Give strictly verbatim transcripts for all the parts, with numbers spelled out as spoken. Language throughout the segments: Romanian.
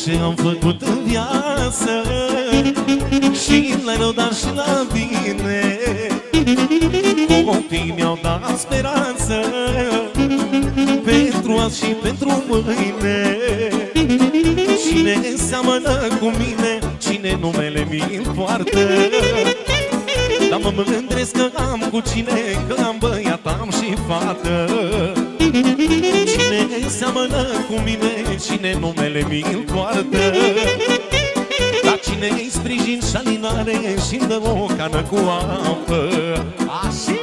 ce am făcut în viață, și la rău, dar și la bine, copiii mi-au dat speranță pentru azi și pentru mâine. Cine seamănă cu mine, cine numele mi-l poartă, dar mă mândresc că am cu cine, că am băiat, am și fată. Cine seamănă cu mine, cine numele mi-l poartă, dar cine-i sprijin și alinare și-mi dă o cană cu apă. Așa!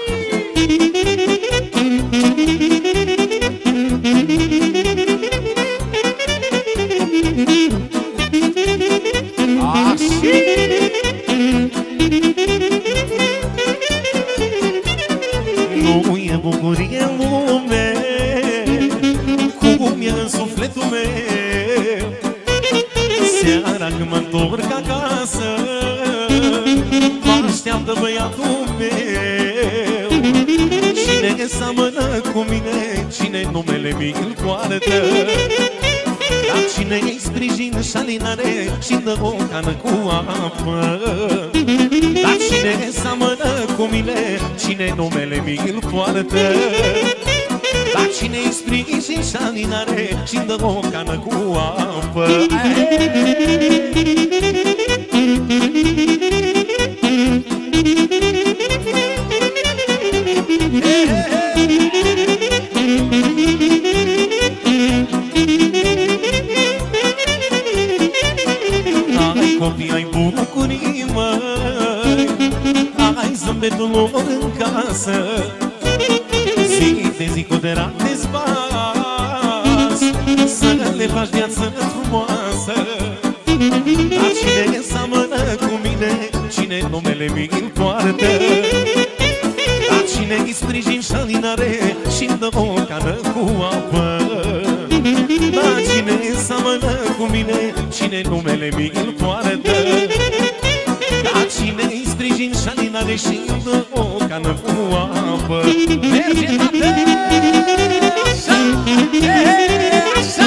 Nu e bucurie în lume cum e în sufletul meu. Seara când mă întorc acasă, mă așteaptă băiatul meu. Cine seamănă cu mine, cine numele mi-l poartă, dar cine-i sprijin și alinare și-mi dă o cană cu apă. Dar cine seamănă cu mine, cine numele mi-l poartă, dar cine-i sprijin și alinare și-mi dă o cană cu apă. Hai copii, ai bucurii, măi, ai zâmbetul lor în casă, zi de zi cu drag de spas, să le faci viață frumoasă. Dar cine seamănă cu mine, cine numele mi-l poartă, dar cine-i sprijin și alinare și-mi dă o cană cu apă. Dar cine seamănă cu mine, cine numele mi-l poartă, dar cine-i sprijin și alinare și-mi dă o cană cu apă. Merge, tată! Așa! Așa!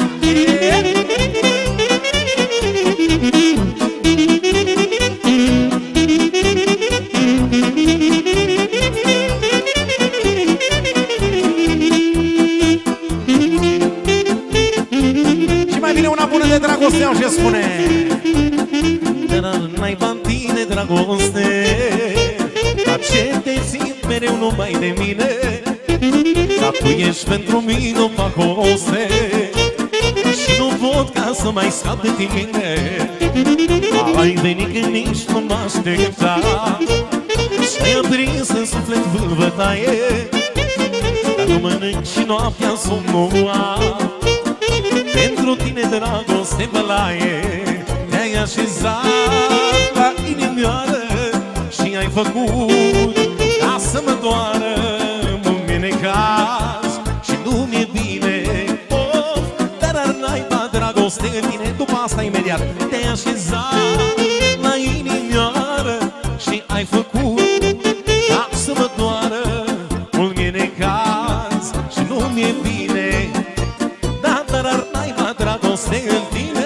Și mai vine una bună de dragoste, ce spune: dar n-ai bani tine, dragoste, dar ce te țin mereu numai de mine, dar tu ești pentru mine o pacoste și nu pot ca să mai scap de tine. Ai venit când nici nu mă aștepta și-ai aprins în suflet vâlvătaie, dar nu mănânc și noaptea somnua, pentru tine dragoste bălaie. Te-ai așezat la inimioară și ai făcut ca să mă doară. Mă-mi vine caz și nu mi-e bine, of, dar n-ai dragoste în tine. După asta imediat te-ai așezat la inimioară și ai făcut ca să mă doară. Mă-mi vine caz și nu mi-e bine, dar n-ai dragoste în tine.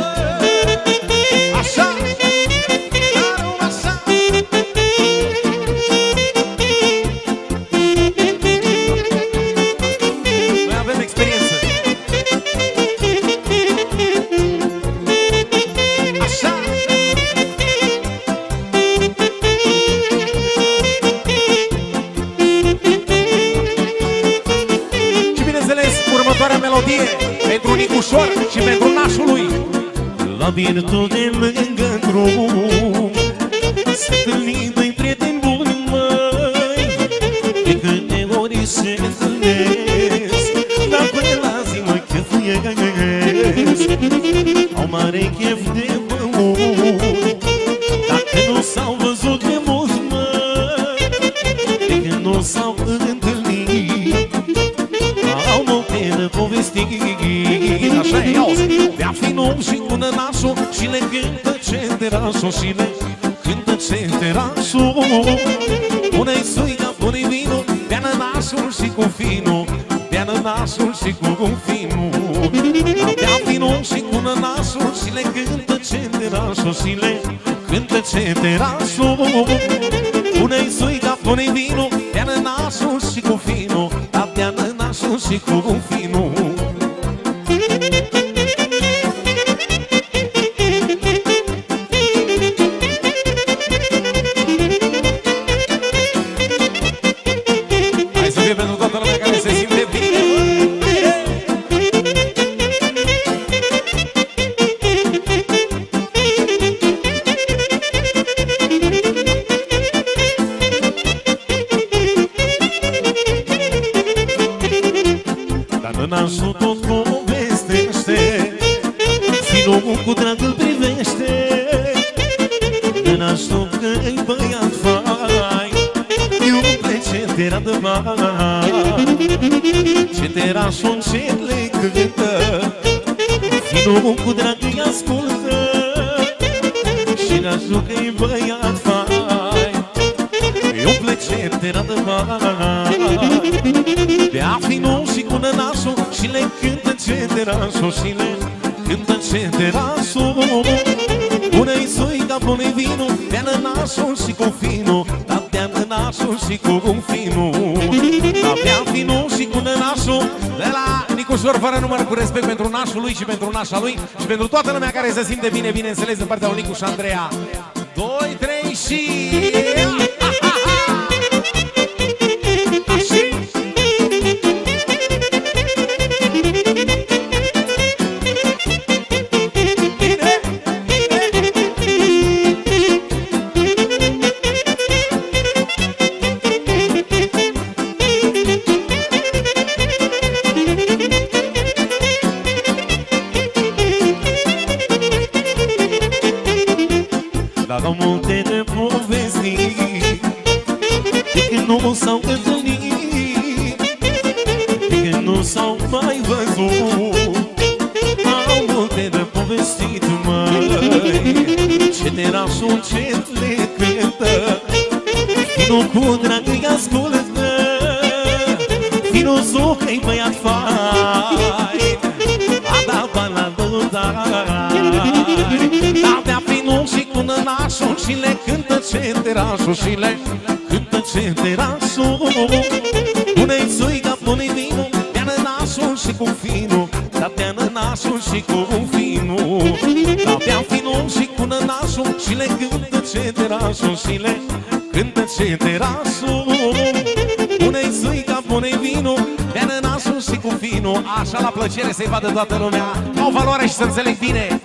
Pentru Nicușor și pentru nașul lui. La virtute lângă drum se întâlni doi prieteni buni, măi, de câte ori se întâlnesc, dar pe la zi mă chefuiesc. Au mare chef de băut, dacă nu s-au văzut de mult, măi, de când nu s-au întâlnit, au multe de povestit. Așa e, auzi, de-a fi om și cu nănașul și le cântă centerașul și le cântă centerașul. Pune-i suica, pune-i vinul, dea nănașul și cu finul, dea nănașul și cu finul. De-a fi om și cu nănașul nașul și le cântă centerașul și le cântă centerașul. Pune-i suica, pune-i vinul, ia-nă nașul și cu finul, ia-nă nașul și cu finul. Hai să fie pentru toată lumea care se simte bine. Nașul tot povestește, finul cu drag îl privește. Nașul că-i băiat fai, iuble ce-te-era de mai. Ce-te-rașul încet le cântă, finul cu drag îi ascultă. Și nașul că-i băiat fai, iuble ce-te-era de mai. Bea finul și cu nănașul și le cântă centerașul și le cântă centerașul. Pune-i suica, pune-i vinul, bea nănașul și cu finul, da bea nănașul și cu finul. Da bea finul și cu nănașul de la Nicușor fără număr, cu respect pentru nașul lui și pentru nașa lui și pentru toată lumea care se simte bine, bineînțeles, din partea lui Nicu și Andreea. Doi, trei și... Dar multe de povesti de când nu s-au întâlnit, de când nu s-au mai văzut. Au multe de povestit, măi, centerașul încet le cântă, finul cu drag îi ascultă. Finul zucă-i băiat fai, a dat bani la dudari. Da bea finul și cu nănașul și le cântă centerașul și le cântă centerașul. Pune-i suica, pune-i vinul, bea nănașul și cu finul, da bea nănașul și cu finul. Da bea finul și cu nănașul și le cântă centerașul și le cântă centerașul. Pune-i suica, pune-i vinul, bea nănașul și cu finul. Așa la plăcere să-i vadă toată lumea, au valoare și să înțeleg bine.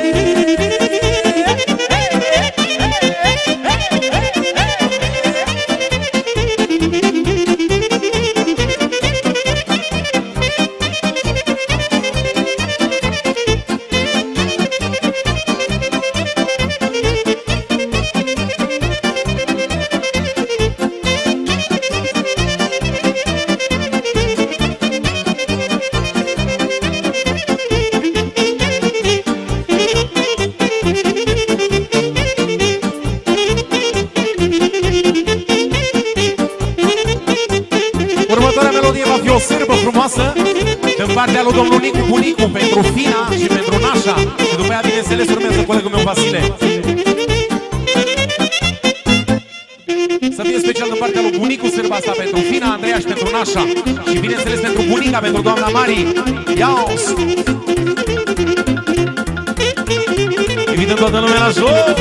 Următoarea melodie va fi o sârbă frumoasă din partea lui domnul Nicu Bunicu pentru Fina și pentru Nașa. Și după aia, bineînțeles, urmează colegul meu Vasile. Să fie special din partea lui Bunicu sârba asta pentru Fina, Andreea și pentru Nașa. Și bineînțeles pentru bunica, pentru doamna Mari. Ia-o-s! Invităm toată lumea la joc!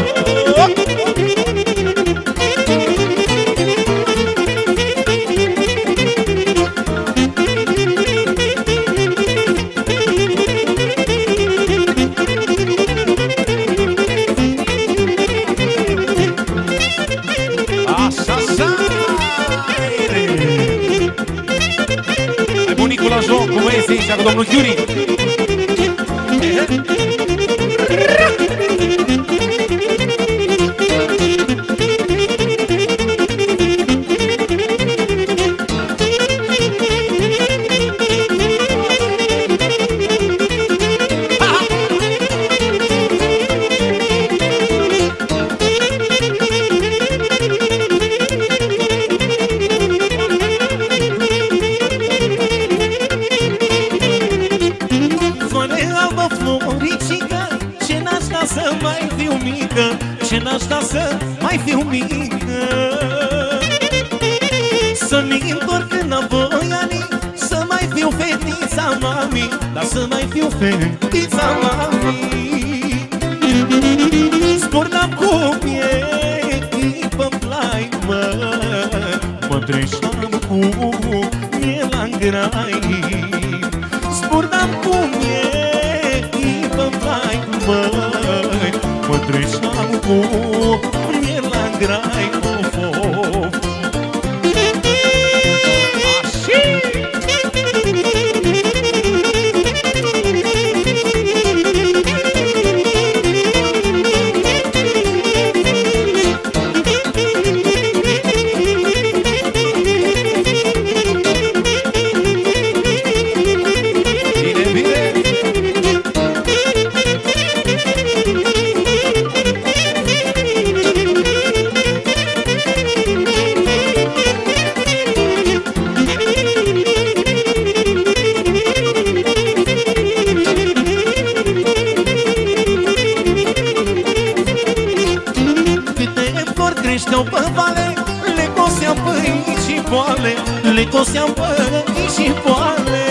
La joc cu băieții și cu domnul Chiuri. mică, ce n-aș da să mai fiu mică. Să-mi întorc înapoi anii, să mai fiu fetița mami, dar să mai fiu fetița mami. Zburdam cum e echipă-n plai, mă, mă treșam cu miel-n grai. Zburdam cum e echipă-n plai, măi, mă treșam cu miel-n grai, of, of. Le coseam păi și poale,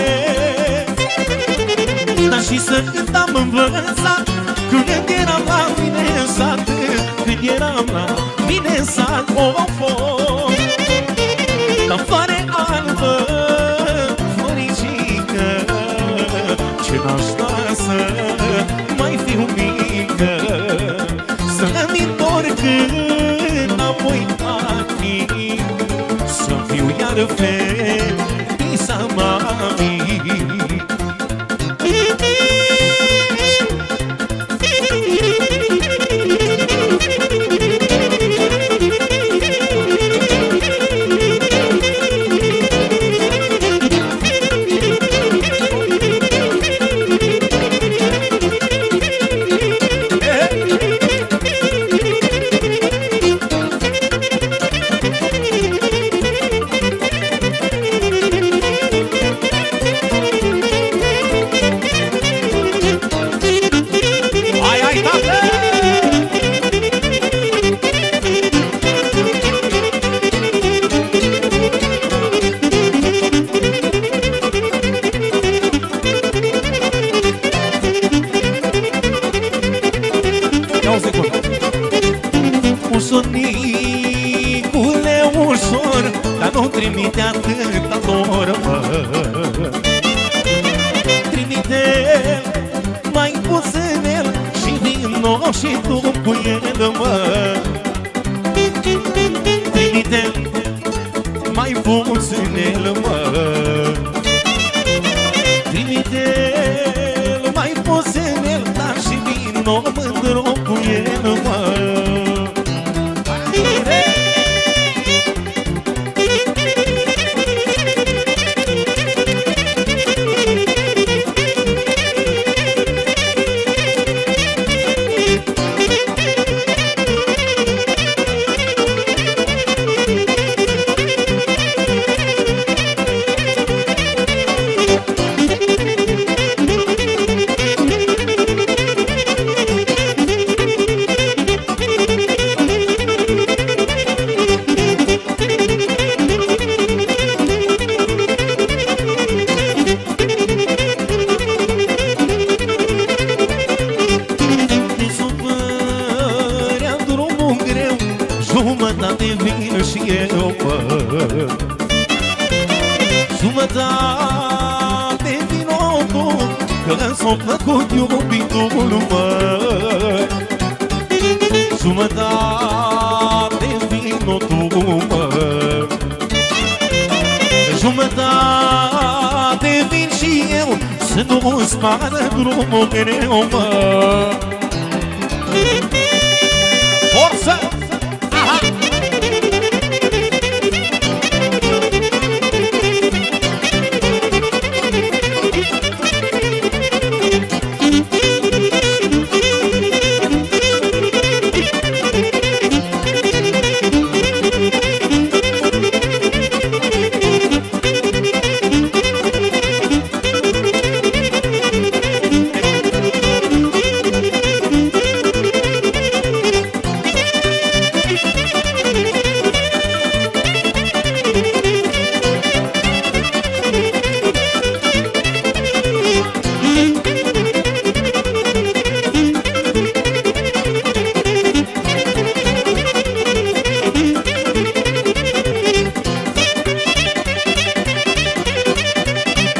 dar și să cânt am învățat când eram la mine în sat, când eram la mine în sat, of, of. Dar fare albă, floricică, ce n-aș da să mai fiu mică, să-mi întorc înapoi anii, să fiu iar fetița mami. Usonicule ușor, dar nu trimite atâta dor, mă. Trimite mai puținel și vino și tu cu el, mă. Trimite mai puținel, mă. Trimite mai puținel, dar și vino mândro cu el, mă. Jumătate vin și eu, mă. Jumătate vino tu, că s-o plăcut iubitul, mă. Jumătate vino tu, mă. Jumătate vin și eu, să nu spară drumul greu, mă. Forță!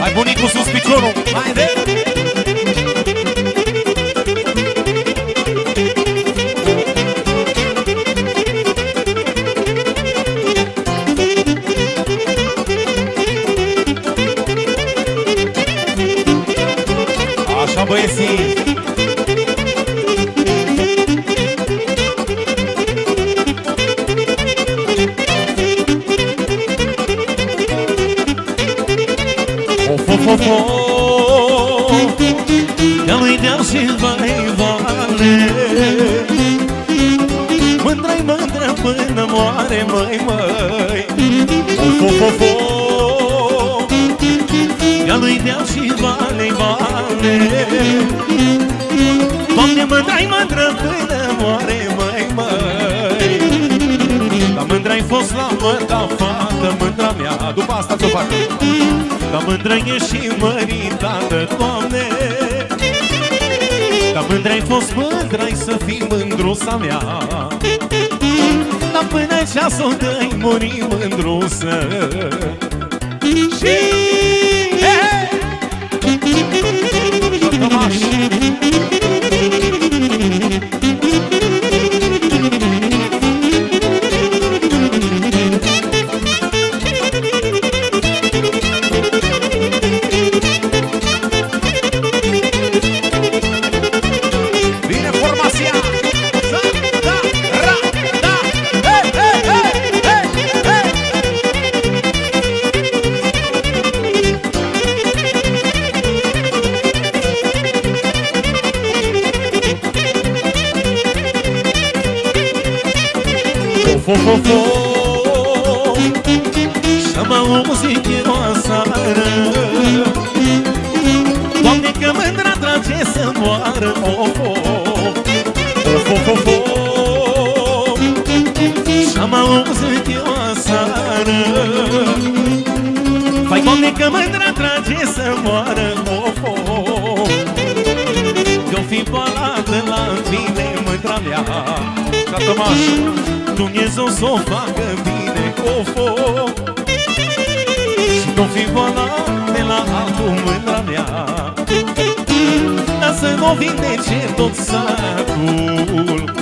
Hai bunicul sus piciorul. Haide! Așa băieții. Ia lui deal și vai vale, mândră-i mândră până moare, măi, măi. Of, of, of, of. Ia lui deal și vale, vale, Doamne, mândră-i mândră până moare, măi, măi. Dar mândră-i fost la măta fată, mândra mea. După asta ți-o fac. Dar mândră ești și măritată, Doamne. Dar mândră-ai fost, mândră-ai să fii mândruța mea. Dar până ceasul dă-i muri mândruță. Și... He, Fo, fo, fo, să mă auzi eu aseară, Doamne, că mândra trage să moară. Of, of, of, of, of, să mă auzi eu aseară, vai, Doamne, că mândra trage să moară. Of, of, eu fi balată la mine, mândra mea. Tămaș, Dumnezeu s-o facă bine, of, of. Și nu fi boala de la altul, mândra mea. Dar să nu vindece tot satul.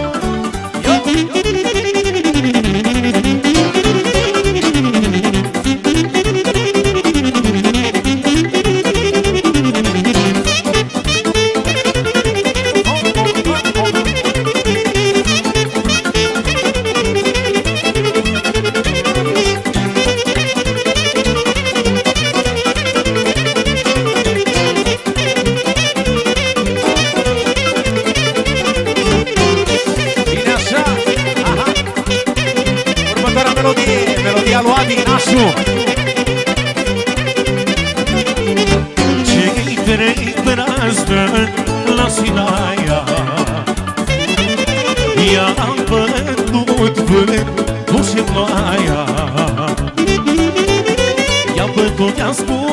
Melodia lui Adi Nașu. Cei trei brazdă la Sinaia, i-am bătut vântul și ploaia, i-am bătut, i-am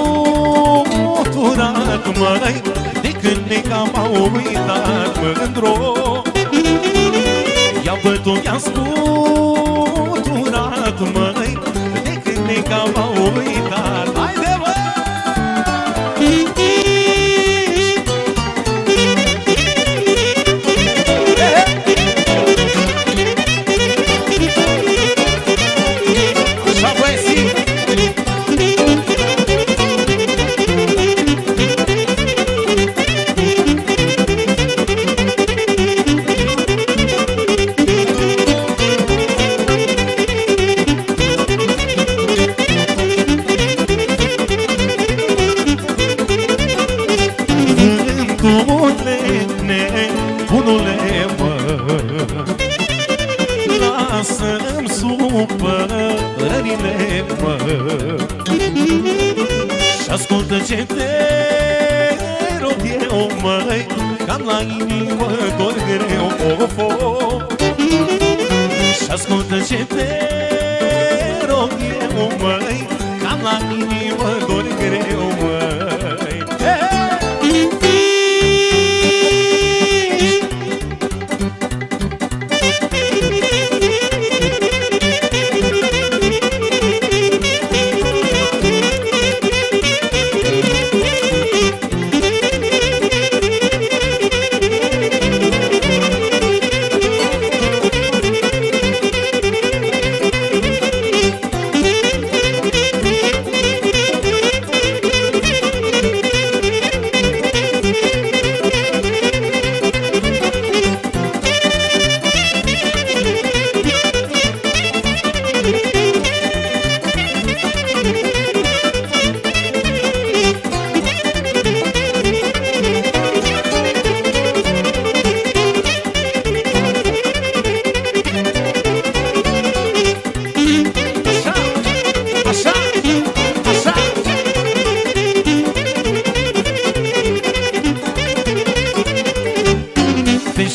scuturat, măi, de când necam au uitat, mândro. I-am bătut, i-am scuturat, măi, de când necam au uitat. Haide, măi! Așa, băieții! Bunule, mă, lasă-mi supărările, mă, și ascultă ce te rog eu, măi, că-am la inimă dor greu, of, of. Și ascultă ce te rog eu, măi, că-am la inimă dor greu, măi.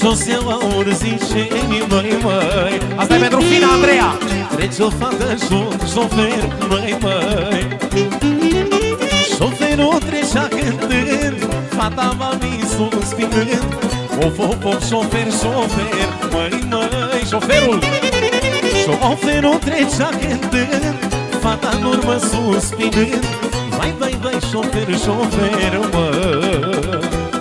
jos eu aur zice măi, măi. Asta e pentru fina Andreea. Trece o fată șofer, măi, măi. Șoferul trecea cântând, fata va mi suspinând. Of, of, of, șofer, șofer, măi, măi. Șoferul Șoferul trecea cântând, fata în urmă suspinând. Vai, vai, vai, șofer, șofer, măi.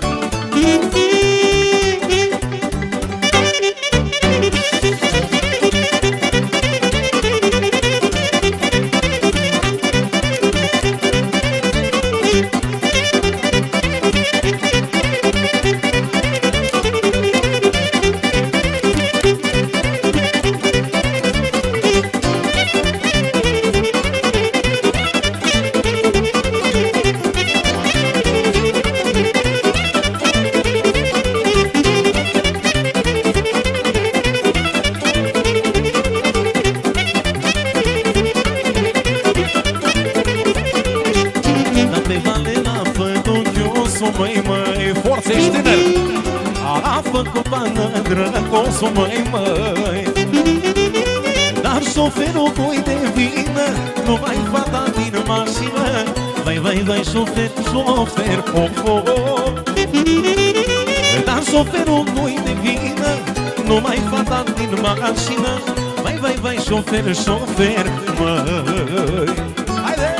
Drăcosul, măi, măi. Dar șoferul cui de vină, numai fata din mașină. Vai, vai, vai, șofer, șofer, of, of. Dar șoferul cui de vină, numai fata din mașină. Vai, vai, vai, șofer, șofer, măi. Haide!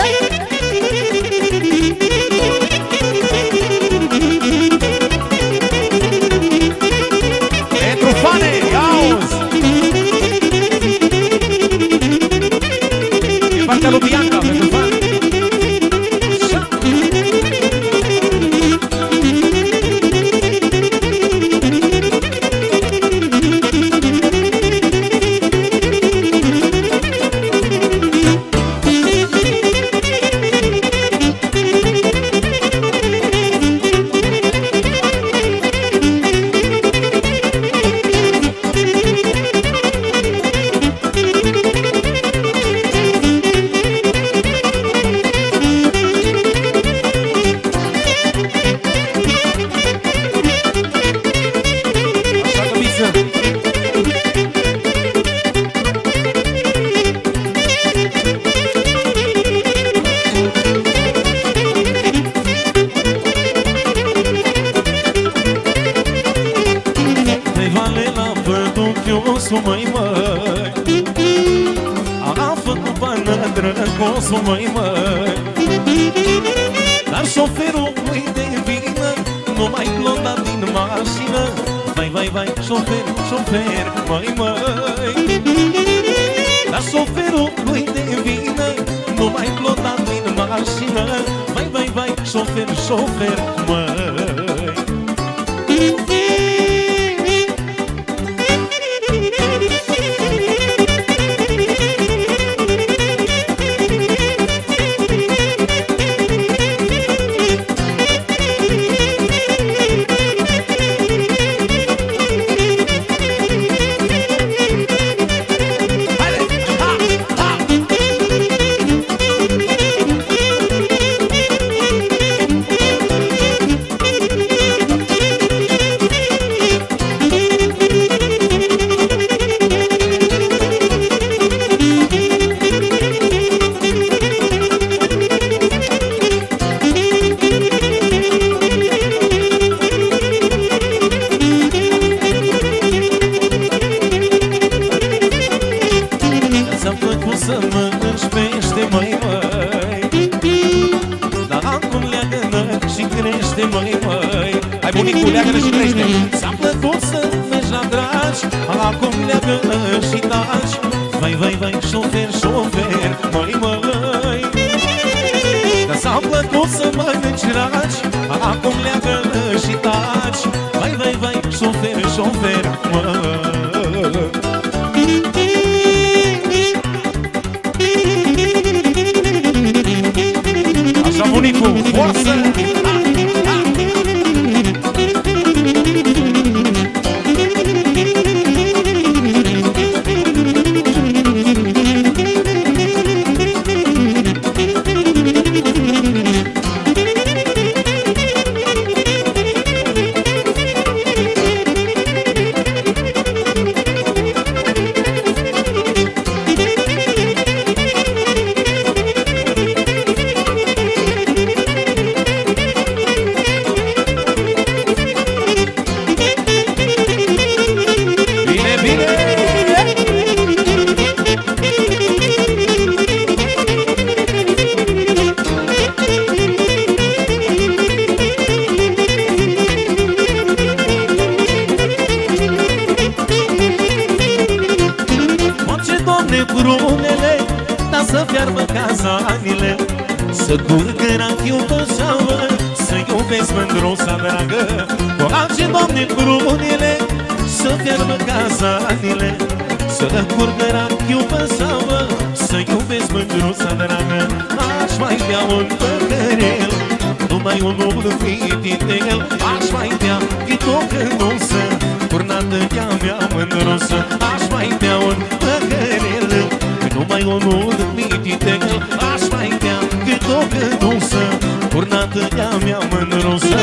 Fane, auzi! E partea lui Bianca, pentru fane. Măi, măi, a făcut pană drăcosul, măi, măi. Dar șoferul nu-i de vină, numai clonda din mașină. Vai, vai, vai, șofer, șofer, măi, măi. Dar șoferul nu-i de vină, numai clonda din mașină. Vai, vai, vai, șofer, șofer, măi. Bunicul leagă-ne și crește. S-a plăcut să mergi la dragi, acum leagă-ne și taci. Vai, vai, vai, șofer, șofer, măi, măi. Că s-a plăcut să mănânci ragi, acum leagă-ne și taci. Vai, vai, vai, șofer, șofer, măi. Așa, bunicul, forță! să curgă rachiu pe seamă, să iubesc mândruța dragă. Coace, Doamne, brunele, să fiarbă casanile, să curgă rachiu pe seamă, să iubesc mândruța dragă. Aș mai bea un păcărel, numai unul fitinel, aș mai bea cât o cănuță, turnată ea mea mândruță. Aș mai bea un păcărel, numai unul fitinel, aș mai bea cât o cănuță, turnată ea mea mândruță.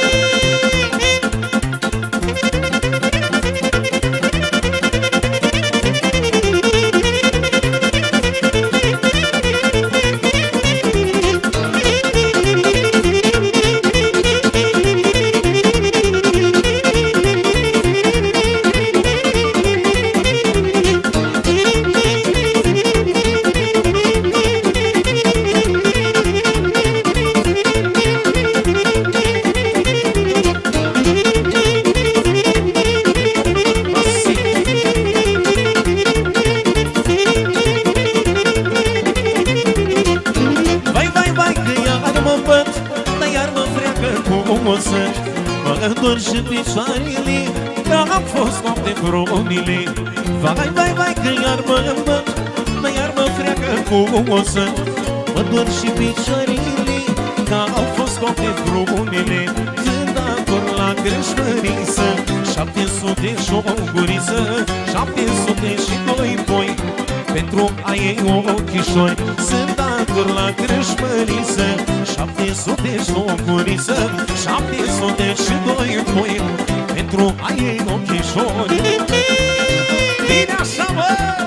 Mă întorc și picioarele, că am fost noapte crunile. Vai, vai, vai, că iar mă îmbăt, mă iar mă freacă cu osă. Mă întorc și picioarele, că au fost noapte crunile. Când acor la Grășmăriță, șapte sute și o guriță, șapte sute și doi boi, pentru a ei ochișori. Sunt acor la Grășmăriță, șapte sute și o guriță, șapte sute și doi boi, pentru a ei ochișori. Bine așa, bă!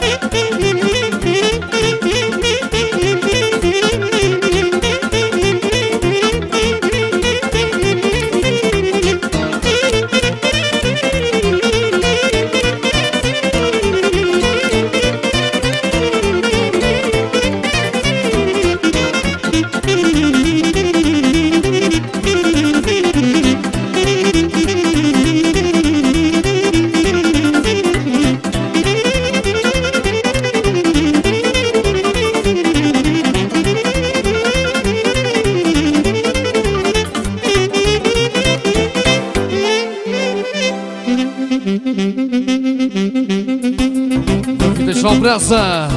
Breaza.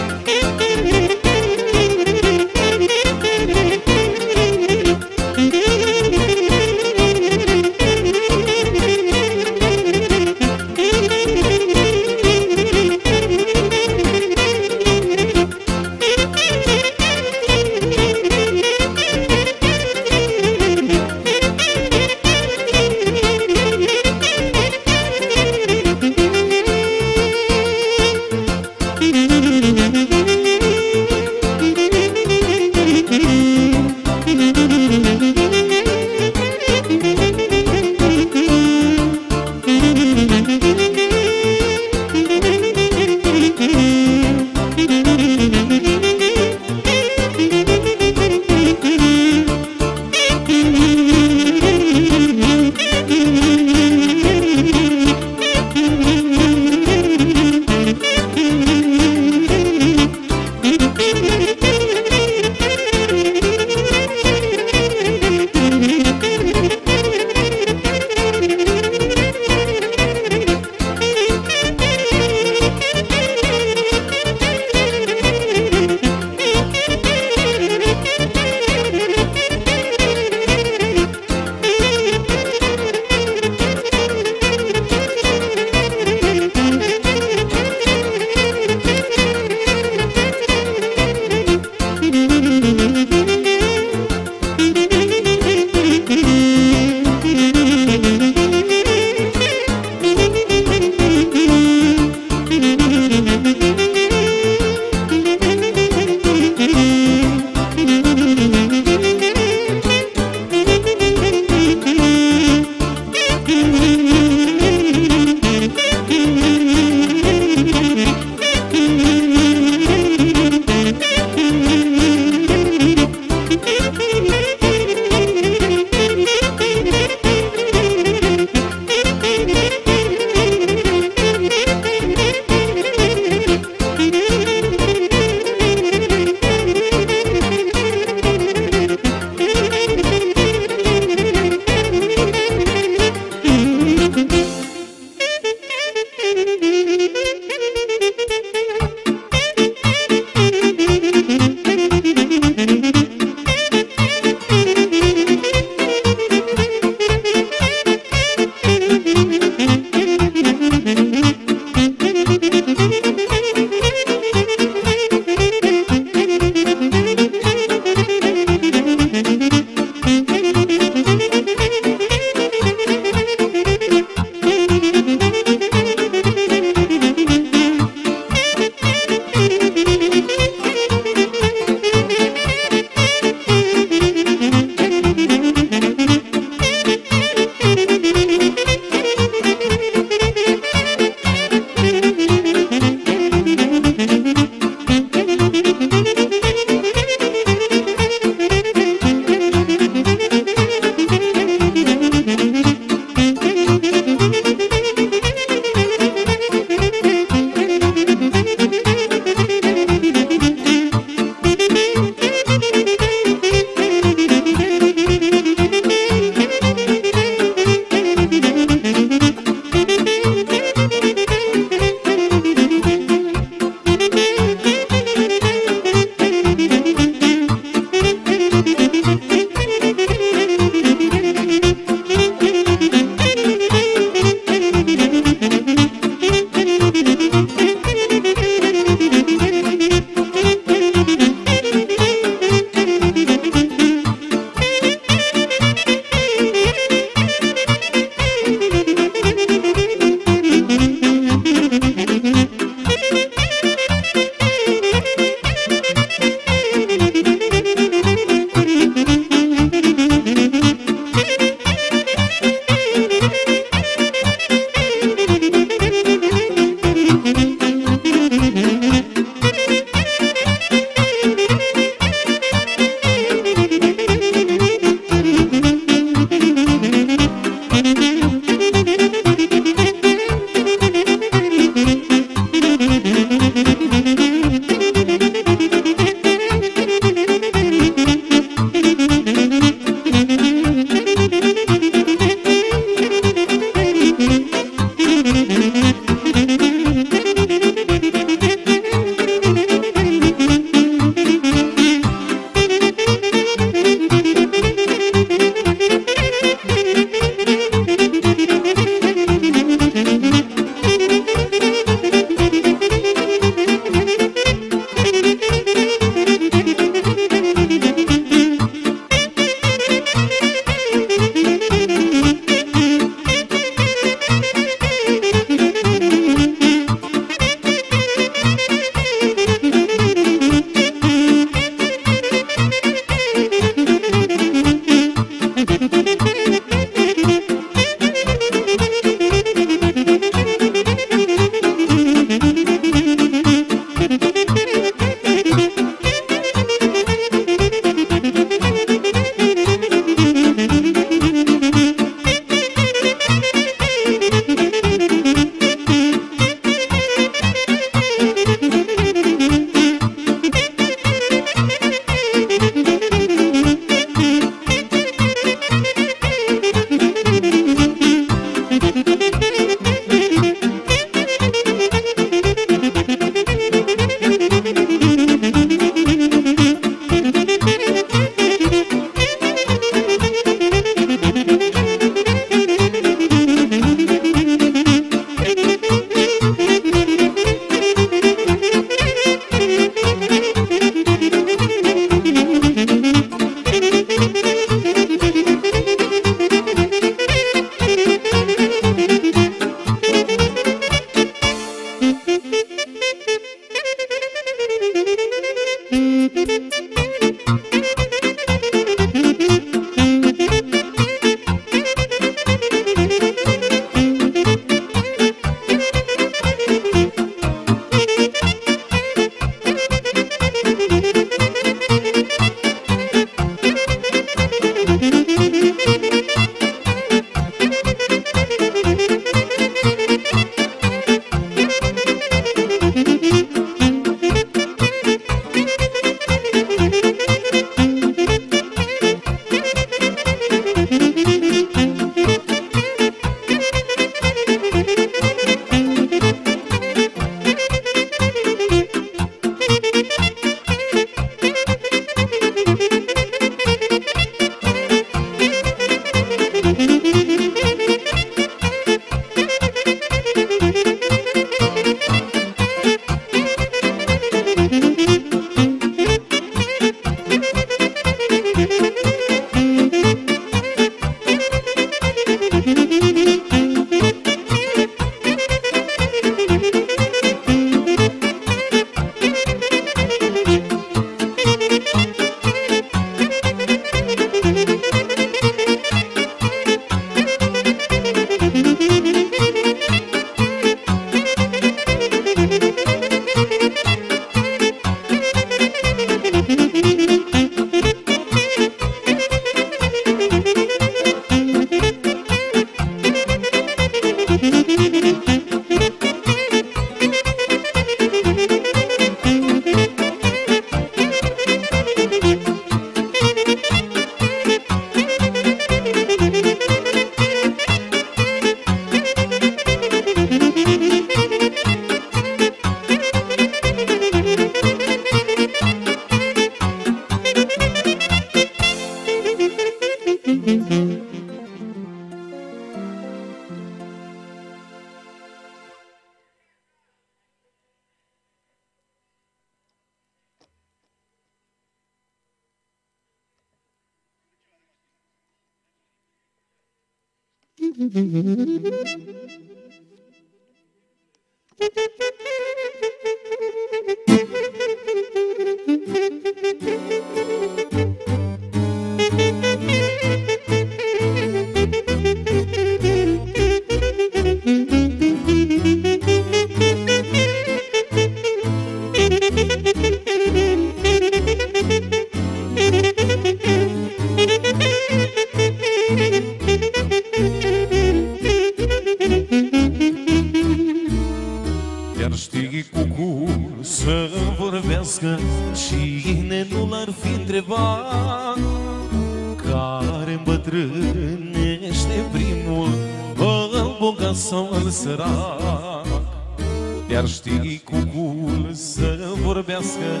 Iar știi cucul să vorbească,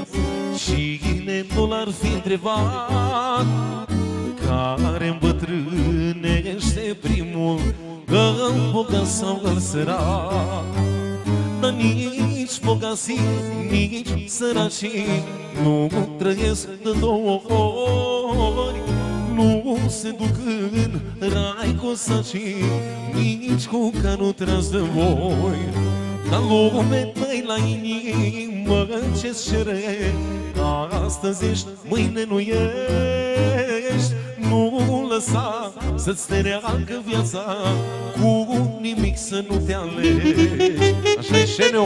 cine nu l-ar fi întrebat, care îmbătrânește primul, îl bogat sau îl sărac. Dar nici bogații, nici săracii nu trăiesc de două ori, nu se duc în rai cu sacii, nici cu canul tras de voi. Dar lume, dă-i la inimă ce-ți cere, astăzi ești, mâine nu ești. Nu lăsa să-ți treacă viața, cu nimic să nu te alegi. Așa-i șeneu.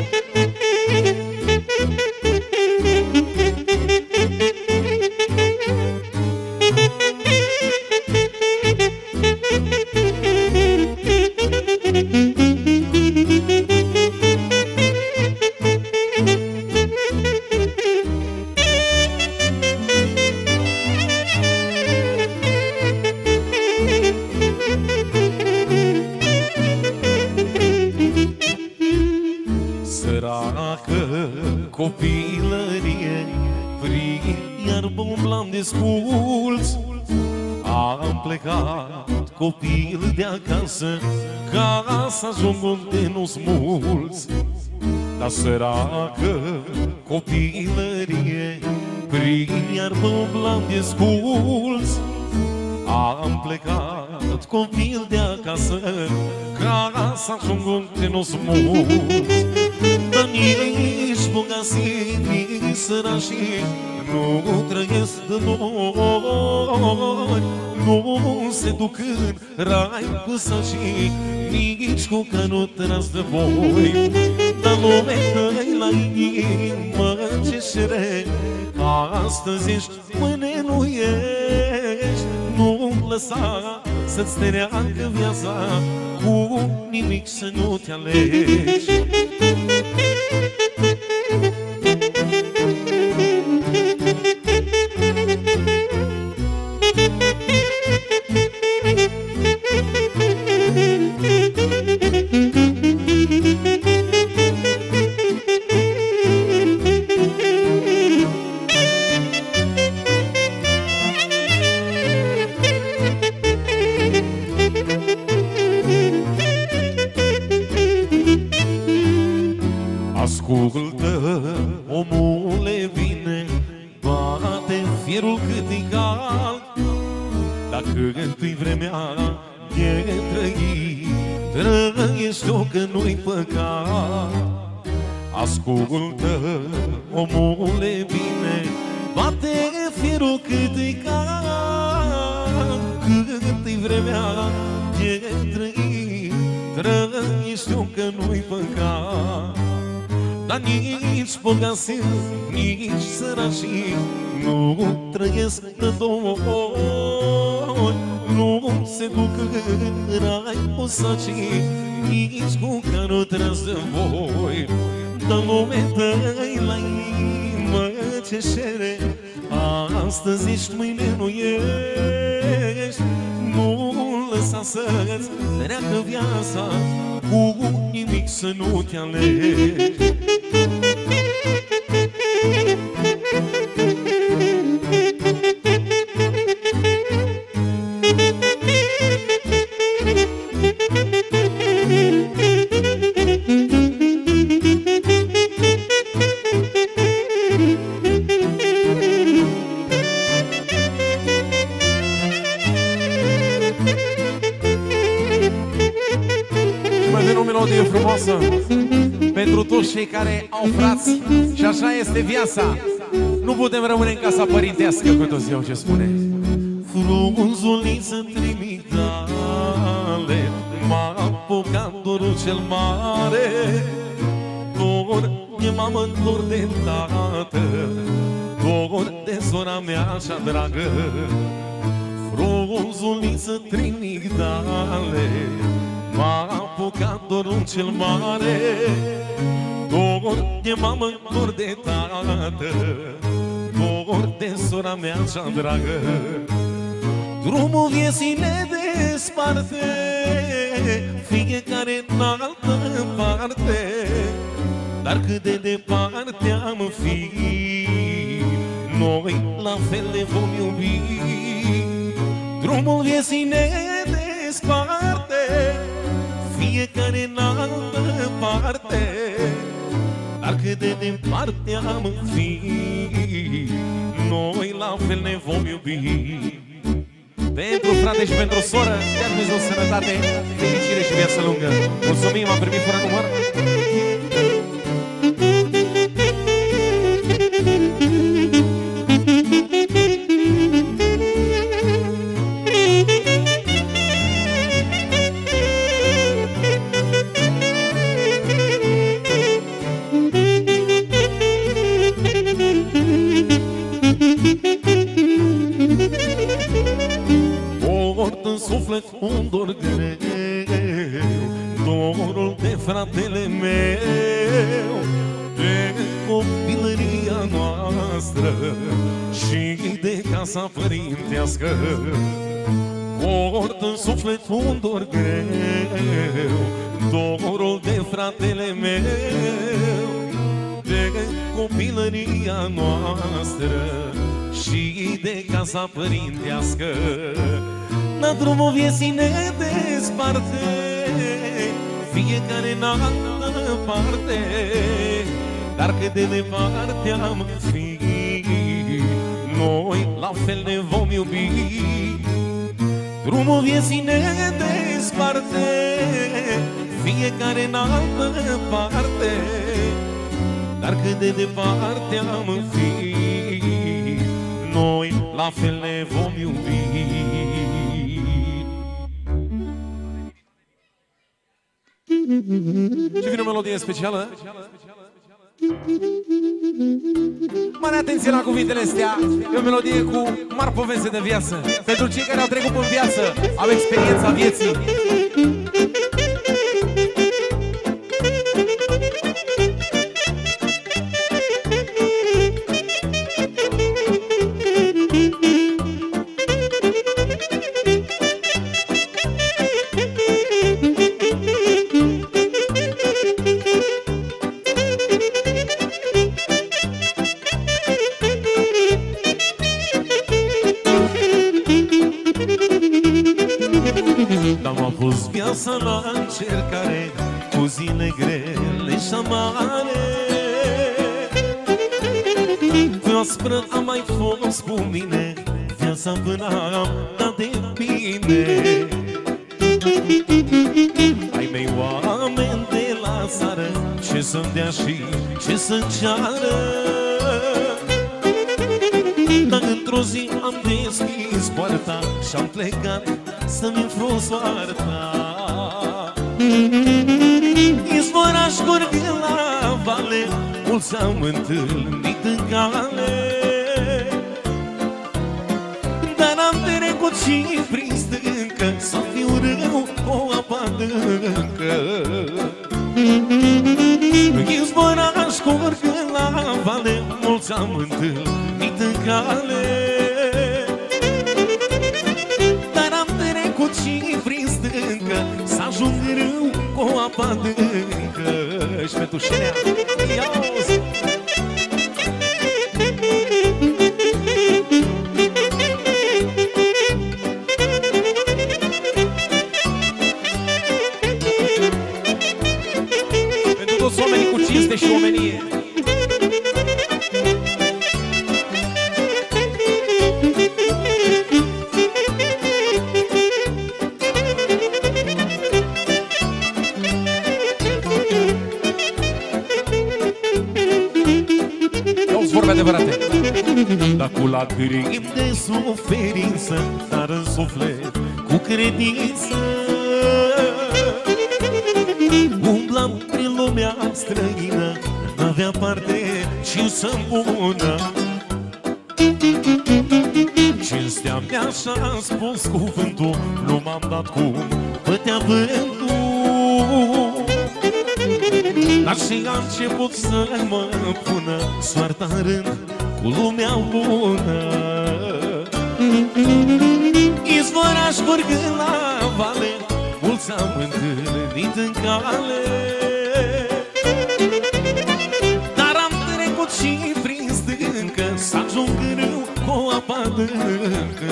copilărie, prin iarbă umblam desculț. Am plecat copil de acasă ca să ajung unde nu-s mulți. Dar săracă copilărie, prin iarbă umblam desculț. Am plecat copil de acasă ca să ajung unde nu-s mulți. dar nici bogații, nici săracii nu trăiesc de nori. Nu se duc în rai cu săcii, nici cu cănuți tras de boi. Dar lume dă-i la inimă ce șere, astăzi ești, mâine nu ești. Nu lăsa să-ți steneagă viața, cu nimic să nu te alegi. Ascultă, omule, bine, bate fierul cât-i cald. Dacă întâi vremea e trăi, trăiești-o că nu-i păcat. Ascultă, omule, bine, bate fierul cât-i cald. Cât-i vremea e trăi, trăiești-o că nu-i păcat. Dar nici bogații, nici săracii nu trăiesc de două ori. Nu se duc în rai cu săcii, nici cu căruți tras de voi. Dar lume dă-i la inimă ce șere, astăzi ești, mâine nu ești. Nu lăsa să-ți treacă viața, cu nimic să nu te alegi. Pentru toți cei care au frați și așa este viața. Nu putem rămâne în casa părintească, că toți iau ce spune. Frunzuliță trimitale, m-a apucat dorul cel mare. Dor de mamă, dor de tată, dor de sora mea cea dragă. Frunzuliță trimitale, m-a apucat dorul cel mare. Dor de mamă, dor de tată, dor de sora mea cea dragă. Drumul vieții ne desparte, fiecare în altă parte. Dar cât de departe am fi, noi la fel ne vom iubi. Drumul vieții ne desparte, fiecare în altă parte. Dar cât de departe am fi, noi la fel ne vom iubi. Pentru frate și pentru soră, dea Dumnezeu sănătate, fericire și viață lungă. Mulțumim, am primit fără număr. Suflet un dor greu, dorul de fratele meu, de copilăria noastră și de casa părintească. Port în suflet un dor greu, dorul de fratele meu, de copilăria noastră și de casa părintească. La drumul vieții ne desparte, fiecare în altă parte. Dar cât de departe am fi, noi la fel ne vom iubi. Drumul vieții ne desparte, fiecare în altă parte. dar cât de departe am fi, noi la fel ne vom iubi. Și vine o melodie specială. Mare atenție la cuvintele astea. E o melodie cu mari poveste de viață. Pentru cei care au trecut în viață, au experiența vieții. Viața la încercare, cu zile grele și amare, cu aspră am mai fost cu mine, viața până am dat de bine. Ai mei oameni de la țară, ce să-mi dea și ce să-mi ceară, dar într-o zi am deschis poarta și-am plecat să-mi înfrun soarta. Izvoraș curg la vale, mulți am întâlnit în cale, dar am trecut și prin stâncă, să fiu râu o apă adâncă. Izvoraș curg la vale, mulți am întâlnit în cale, dar am trecut și prin stâncă, să ajung râu cu o apă adâncă. Și pentru șenea, ia-o-zi! Pentru toți oamenii cu cinste și omenie. Adevărate. Dar cu lacrimi de suferință, dar în suflet cu credință, umblam prin lumea străină, n-avea parte și să-mi pună. Cinstea mea și-a spus cuvântul, nu m-am dat cum bătea vântul, dar și a început să mă pună soarta în rând cu lumea bună. Izvoraș curg la vale, mulți am întâlnit în cale, dar am trecut și prin stâncă, să ajung râu cu o apă adâncă.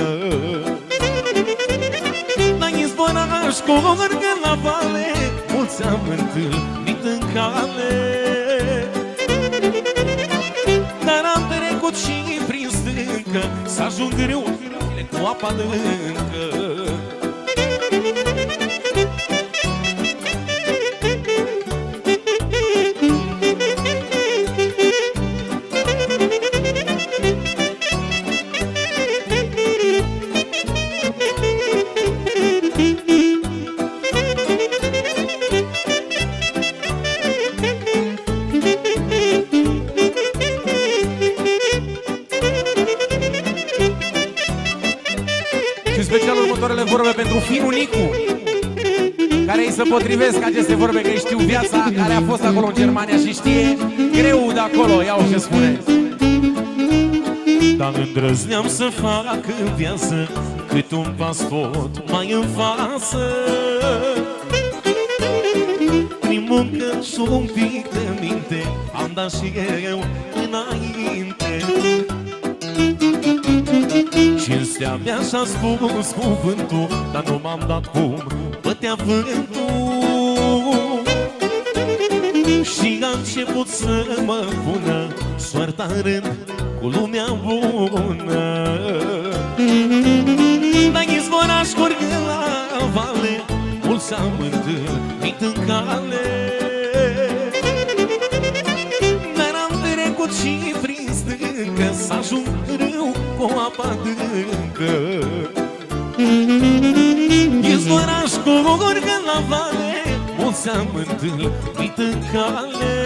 Dar izvoraș curg la vale, mulți am întâlnit în cale, dar am trecut și prin stâncă, să ajung greu cu apa adâncă. Vorbe pentru finul Nicu, care îi se potrivesc aceste vorbe, că știu viața, care a fost acolo în Germania și știe greu de acolo. Iau ce spune. Dar îndrăzneam să fac în viață cât un pas tot mai în față, prin muncă și un pic de minte, am dat și eu înainte. Cinstea mea și-a spus cuvântul, dar nu m-am dat cum bătea vântul, și a început să mă pună soarta în rând cu lumea bună. Dar Izvoraș curg la vale, mulți am întâlnit în cale, dar am ajung râu cu apa adâncă. Izvoraș curgă la vale, mulți am întâlnit în cale.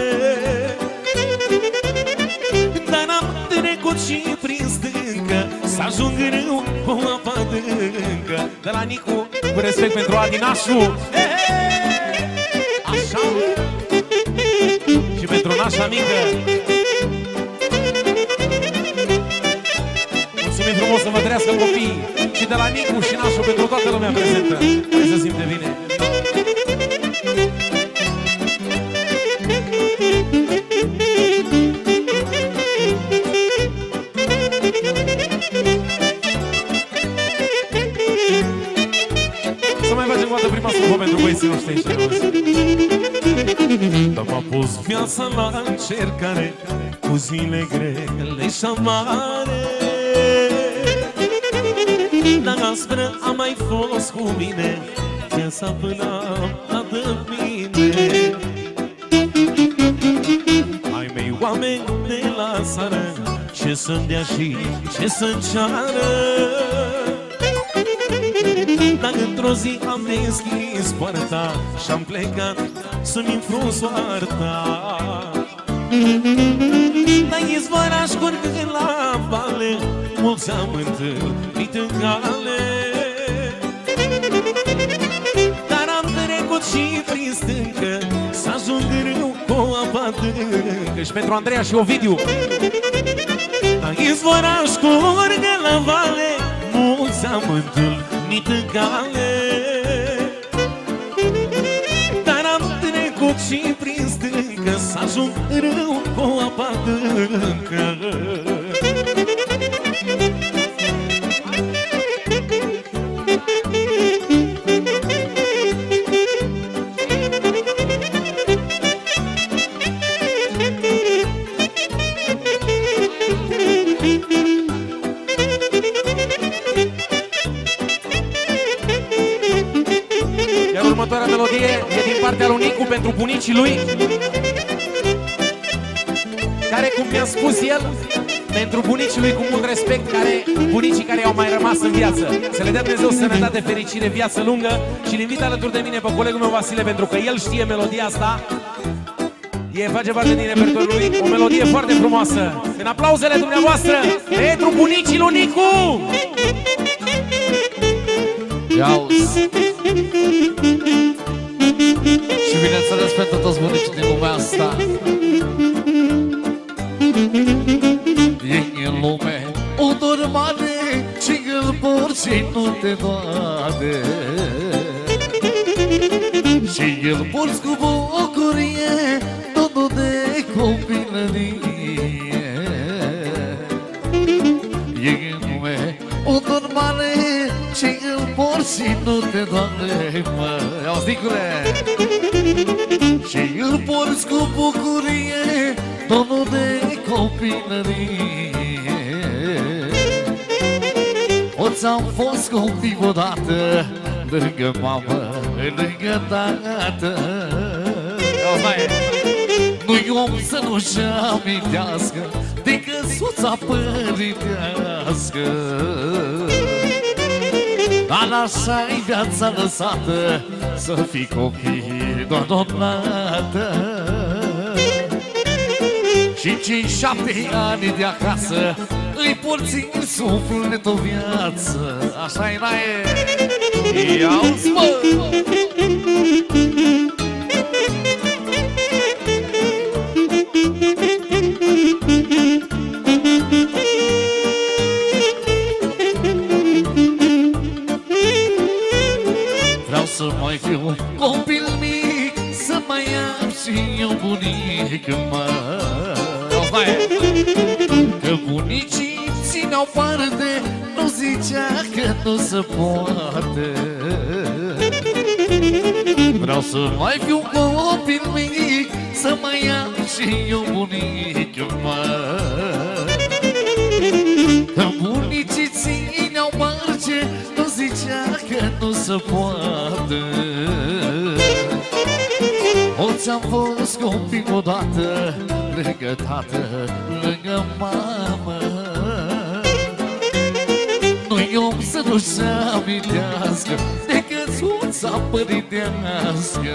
Dar am trecut și prin stâncă, să ajung râu cu apa adâncă. De la Nicu, cu respect pentru Adinașu. Așa. Și pentru nașa mică. Mulțumim frumos, să vă trăiască copiii. Și de la Nicu și nașul pentru toată lumea prezentă. Hai să simte bine. Să mai facem o dată prima strofă pentru băieții noștri aici. Am pus viața la încercare, cu zile grele și amare. Dar aspră a mai fost cu mine, viața până la dă mine. Ai mei oameni de la țară, ce să-mi dea și ce să-mi ceară. Dar într-o zi am deschis poarta și-am plecat să-mi infru soarta. Dar izvoraș curgând la vale, mulți am întâlnit în cale. Dar am trecut și prin stâncă, să ajung râu cu apa adâncă. Și pentru Andreea și Ovidiu. Dar izvoraș curgând la vale, mulți am întâlnit în cale. Dar am trecut și prin stâncă, să ajung râu cu apa adâncă. Următoarea melodie e din partea lui Nicu pentru bunicii lui, care, cum mi-a spus el, pentru bunicii lui cu mult respect, care, bunicii care au mai rămas în viață. Să le dea Dumnezeu sănătate, fericire, viață lungă. Și îl invit alături de mine pe colegul meu Vasile, pentru că el știe melodia asta. E, face parte din repertoriul lui, o melodie foarte frumoasă. În aplauzele dumneavoastră pentru bunicii lui Nicu! Ia-uzi! Și bineînțeles pentru toți bunicii din lumea asta. E în lume o dor mare și îl porci nu te doare. Și îl porți cu bucurie, totul de copilărie. E în lume o dor mare și îl porți și nu te doare, mă. Ia-uzi, Nicule! Și îl porți cu bucurie, totul de copilărie. O ți-am fost copil odată, lângă mamă, lângă tată. Nu-i om să nu-și amintească de căsuța părintească. Dar așa-i viața lăsată, să fii copil doar odată. Și cei șapte ani de acasă îi porți în suflet o viață. Așa-i naie. Ia-uzi, mă! Vreau să mai fiu copil mic, să mai am și eu bunic, mă. Că bunicii țineau parte, nu zicea că nu se poate. Vreau să mai fiu copil mic, să mai am și eu bunic, mă. Că bunicii țineau parte, nu zicea că nu se poate. O ți-am fost copil odată, lângă tată, lângă mamă. unui om să nu-și amintească de căsuța părintească.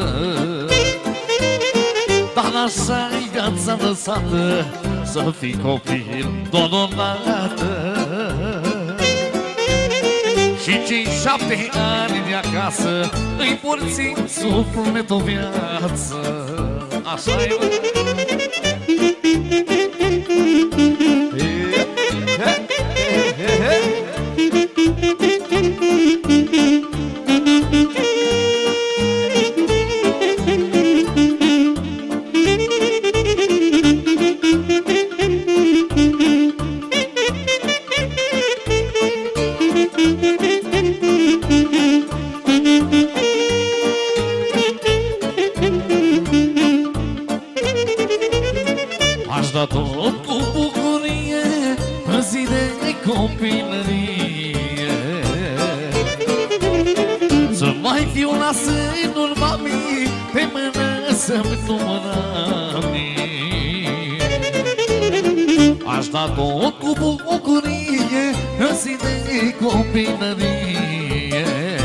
Dar așa-i viața lăsată, să fii copil doar o dată. Și cei șapte ani de acasă îi porți suflet o viață. Așa e. Aș da tot cu bucurie în zi de copilărie, să mai fiu la sânul mamii, pe mână să-mi numărami. Aș da tot cu bucurie în zi de copilărie,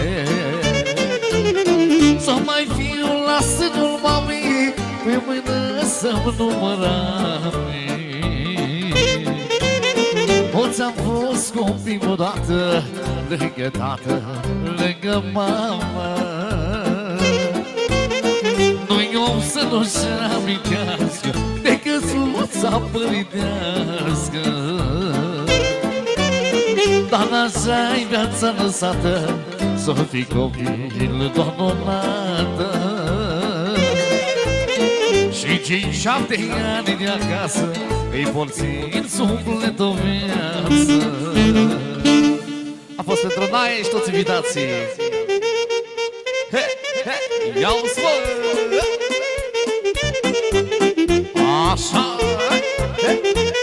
să mai fiu la sânul mamii, pe mână să-mi numărami. Toți-am fost copii odată, lângă tată, lângă mamă. Nu-i om să nu-și amintească de căsuța părintească. Dar așa-i viața lăsată, să fii copil doar o dată. Și cei șapte ani de acasă îi porți în suflet o viață. A fost pentru Naie și toți invitații. He, he, iau spor! Așa! He.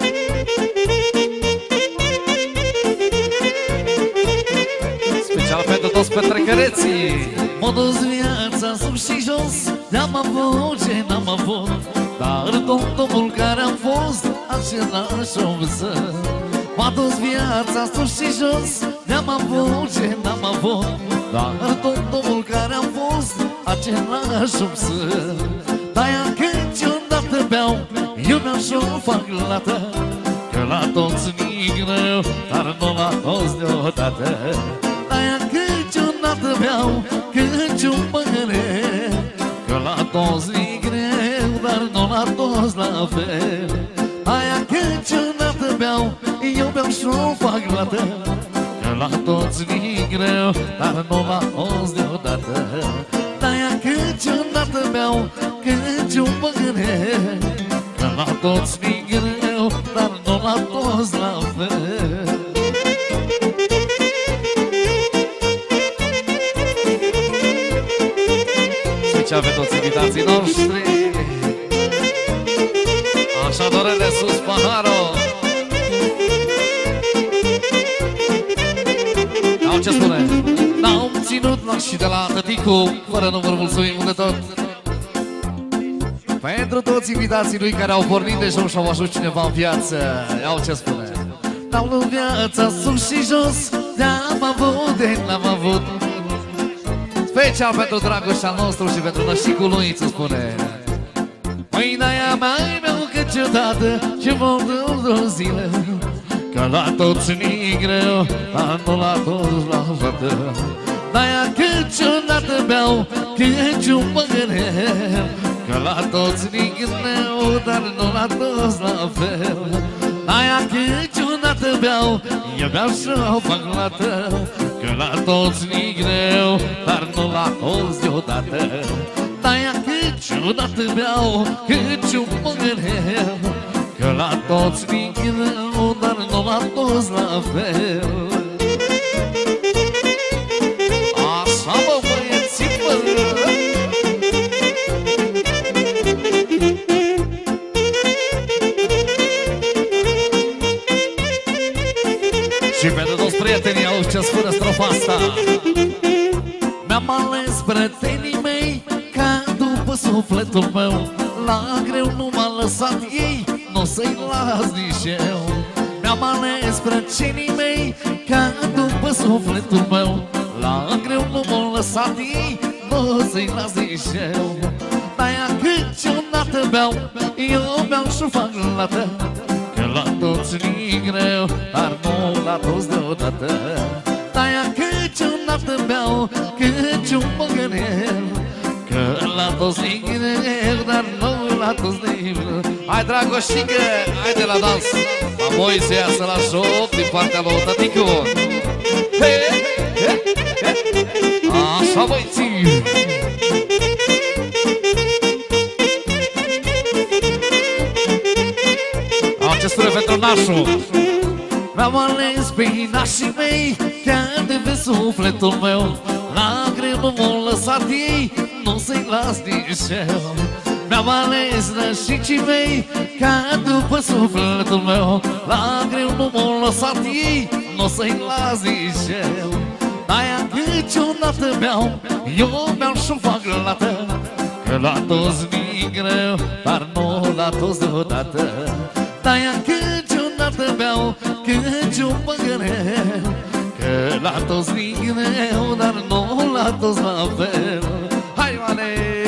Special pentru toți petrecăreții. M-a dus viața sus și jos, n-am avut ce n-am avut, dar domnul care am fost același om să. M-a dus viața sus și jos, n-am avut ce n-am avut, dar domnul care am fost același om să. De-aia când ce-odată beau, eu beau și-o fac lată, că la toți mi-i greu, dar nu la toți deodată. De-aia când ce-odată beau, când ce-o păgăre, că la toți mi-i greu, dar nu la toți la fel. Aia când ce-odată beau, eu beau și-o fac lată, că la toți mi-i greu, dar nu la toți deodată. De-aia când ce-odată beau, când ce-o păgăre, că la toți mi-i greu, dar nu la toți la fel. Ce avem toți invitații noștri. Așa, Dorele, sus paharul. Au ce spune? N-am ținut la și de la tăticu, fără nu vă mulțumim de tot. Pentru toți invitații lui care au pornit de jos și au ajuns cineva în viață. Iau ce spune? N-au luat viața sus și jos, de-am avut, de n-am avut. Special pentru Dragoș al nostru și pentru nășicul lui, îți spune. Mâina-ia mai meu că ce-odată ce vom două zile, că la toți mi-i greu, dar nu la toți la fel. De-aia că ce-odată beau, că ce-o păgăre, că la toți mi-i greu, dar nu la toți la fel. De-aia că ce-odată beau, eu beau și-o fac lată, că la toți mi-i greu, dar nu la toți deodată. De-aia că ce-odată beau, că ce-o păgăre, că la toți mi-i greu, dar nu la toți la fel. Așa, bă, băieții, bă! Și pentru toți prietenii, auzi ce spune strofa asta. Mi-am ales prietenii mei ca după sufletul meu, la greu nu m-a lăsat ei, n-o să-i las nici eu. Mi-am ales prăcenii mei ca după sufletul meu. La greu nu m-au lăsat ei, nu să-i las nici eu. De-aia câteodată beau, eu beau și fac lată, că la toți ni greu, dar nu la toți deodată. De-aia câteodată beau, câte un păgânel, că la toți ni greu, dar nu la toți ni greu. Hai, Dragoșică, haide la dans! Apoi se iasă la joc din partea lui tăticu. Așa, băieții! Ce spune pentru nașul? Mi-am ales pe nașii mei, chiar de pe sufletul meu. La greu nu m-au lăsat ei, nu să-i las nici eu. Mi-am ales nașicii mei, ca după sufletul meu. La greu nu m-au lăsat ei, nu să-i las nici eu. De-aia câteodată beau, eu beau și fac lată, că la toți mi greu, dar nu la toți deodată. De-aia câteodată beau, câte un păgânel, că la toți mi greu, dar nu la toți la fel. Hai, mane!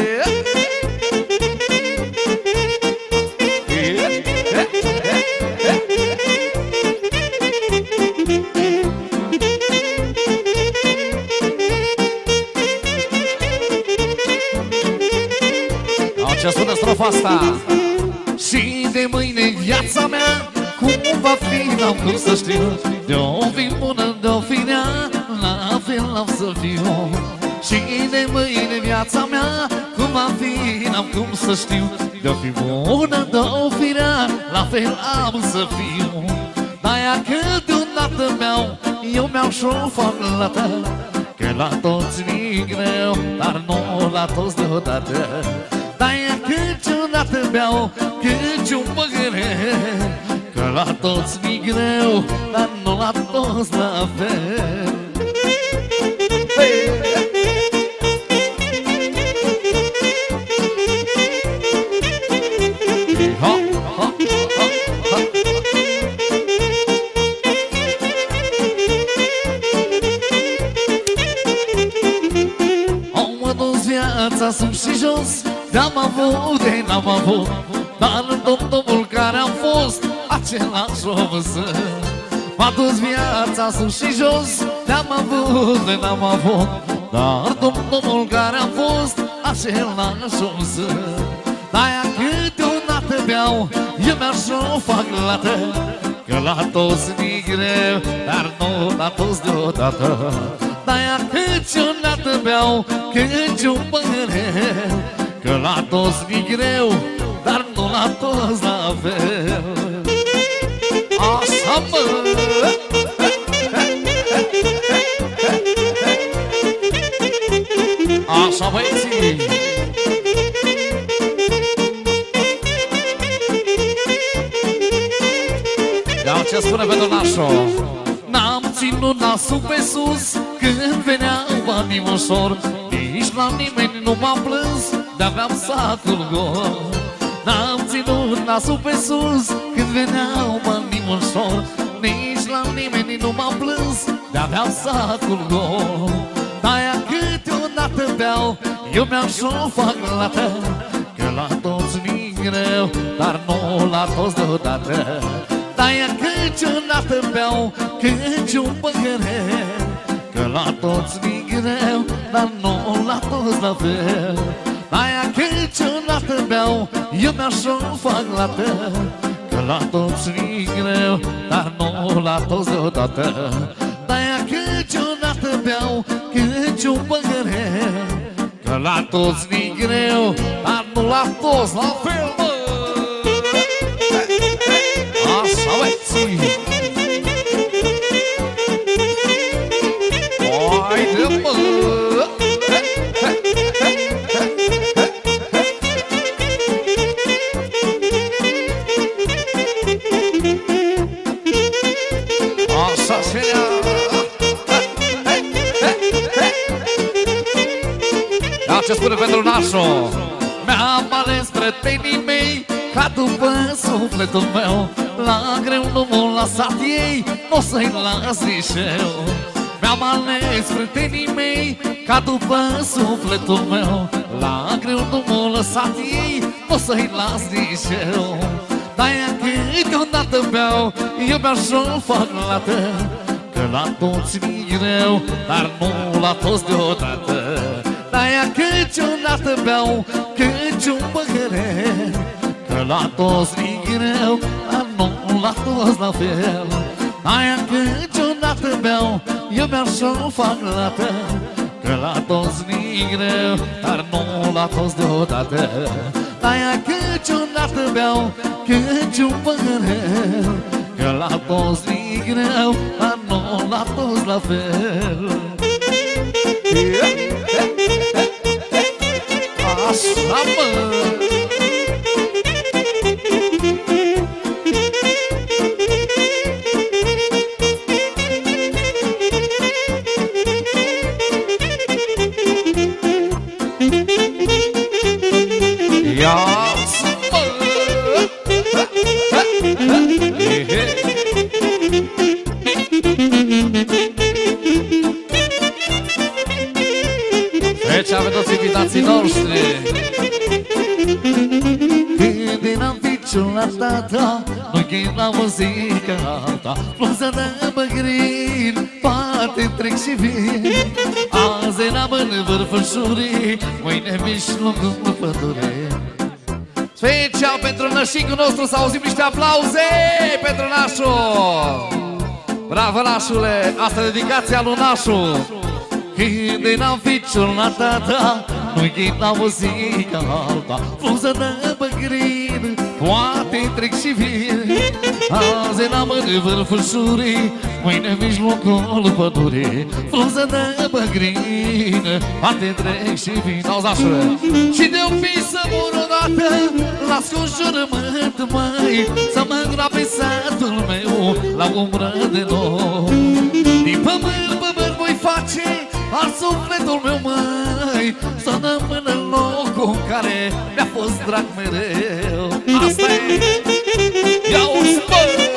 Ce spune strofa asta? Și de mâine viața mea, cum va fi, n-am cum să știu. De-o fi bună, de-o fi rea, la fel am să fiu. Și de mâine viața mea, cum va fi, n-am cum să știu. De-o fi bună, de-o fi rea, la fel am să fiu. De-aia câteodată beau, eu beau și-o fac lată, că la toți mi greu, dar nu la toți deodată. De-aia câteodată beau, câte un păgânel, că la toți mi greu, dar nu la toți la fel. Ha, ha, ha, ha. Am adus viața sus și jos, de-am avut, de n-am avut, dar în tot omul care am fost, același om sunt. M-a dus viața sus și jos, de-am avut, de n-am avut, dar în tot omul care am fost, același om sunt. De-aia câteodată beau, eu mi-aș-o fac lată, că la toți mi greu, dar nu la toți deodată. De-aia câteodată beau, câte un păgânel, că la toți mi greu, dar nu la toți la fel. Așa, mă! Așa, băieții! Ia ce spune pentru nașul. N-am ținut nasul pe sus când veneau banii ușor, nici la nimeni nu m-am plâns, de-aveam sacul gol. N-am ținut nasul pe sus când veneau banii ușor, nici la nimeni nu m-am plâns, de-aveam sacul gol. De-aia câteodată beau, eu mi-aș-o fac lată, că la toți mi greu, dar nu la toți deodată. De-aia câteodată beau, câte un păgânel, că la toți mi greu, dar nu la toți la fel. De-aia câteodată beau, eu mi-aș-o fac lată, că la toți mi greu, dar nu la toți deodată. De-aia câteodată beau, câte un păgânel, că la toți mi greu, dar nu la toți la fel, mă! Așa, băieții! Haide, mă! Așa se ia! Ia ce spune pentru nașul. Mi-am ales prietenii mei, ca după sufletul meu. la greu nu m-a lăsat ei, n-o să-i las nici eu. Mi-am ales prietenii mei ca după sufletul meu. La greu nu m-a lăsat ei, n-o să-i las nici eu. De-aia câteodată beau, eu beau și-o fac lată, că la toți mi-i greu, dar nu la toți deodată. De-aia câteodată beau, câte un păhăret, că la toți mi-i greu, dar nu la toți la fel. De-aia câteodată beau, eu beau și-o fac lată, că la toți mi-i greu, dar nu la toți deodată. De-aia câteodată beau, câte un păhăret, că la toți mi-i greu, dar nu la toți la fel. Așa, mă! Deci avem toți invitații noștri. Când eram piciul la tata, nu china muzica alta, flunza de băgrin, poate trec și vin. Azi eram în vârfășurii, mâine în mijlocul pădurii. Special pentru nășicul nostru, să auzim niște aplauze pentru nașul. Bravo, nașule, asta e dedicația lui nașul. Când eram ficiul la tata, nu-i china muzica alta, flunza de băgrin, poate trec și vin. Azi eram în vârfășurii, mâine în mijlocul pădurii, flunza de băgrin, poate trec și vin. Auzi, nașule, și de-o fi să mor odată, las cu un jurământ, măi, să mă îngroape satul meu la umbră de nou. Din pământ, pământ voi face al sufletul meu, măi, să rămână în locul în care mi-a fost drag mereu. Asta e! Ia-o-ți, bă!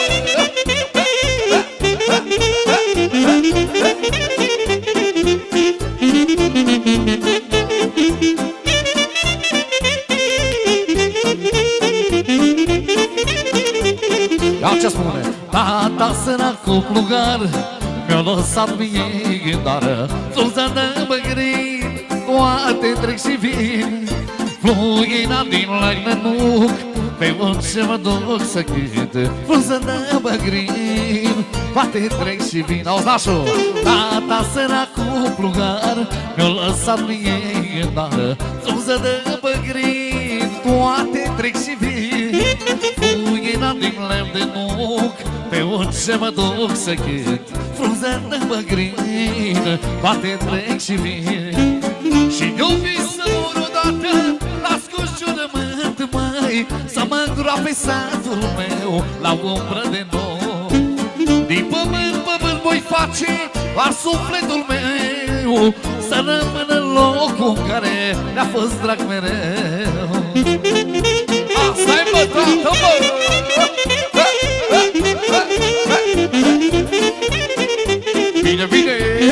Ia ce spune? Tata săracul plugar mi-a lăsat mie gândară, flunza de băgrin, toate trec și vin. Flughina din lăgnănuc, pe unde mă duc să cânt, flunza de băgrin, toate trec și vin. Auzi, nașul! Tata săracul plugar mi-a lăsat mie gândară, flunza de băgrin, toate trec și vin. Flughina din lemn de nuc, pe unde mă duc să cânt, frunza de băgrin, toate trec și vin. Și eu vis să mor odată, las cu jurământ, măi, să mă îngroape satul meu la umbră de nou. Din pământ, pământ voi face al sufletul meu, să rămână în locul în care mi-a fost drag mereu. Asta-i, mă, tată, mă! Bine, bine!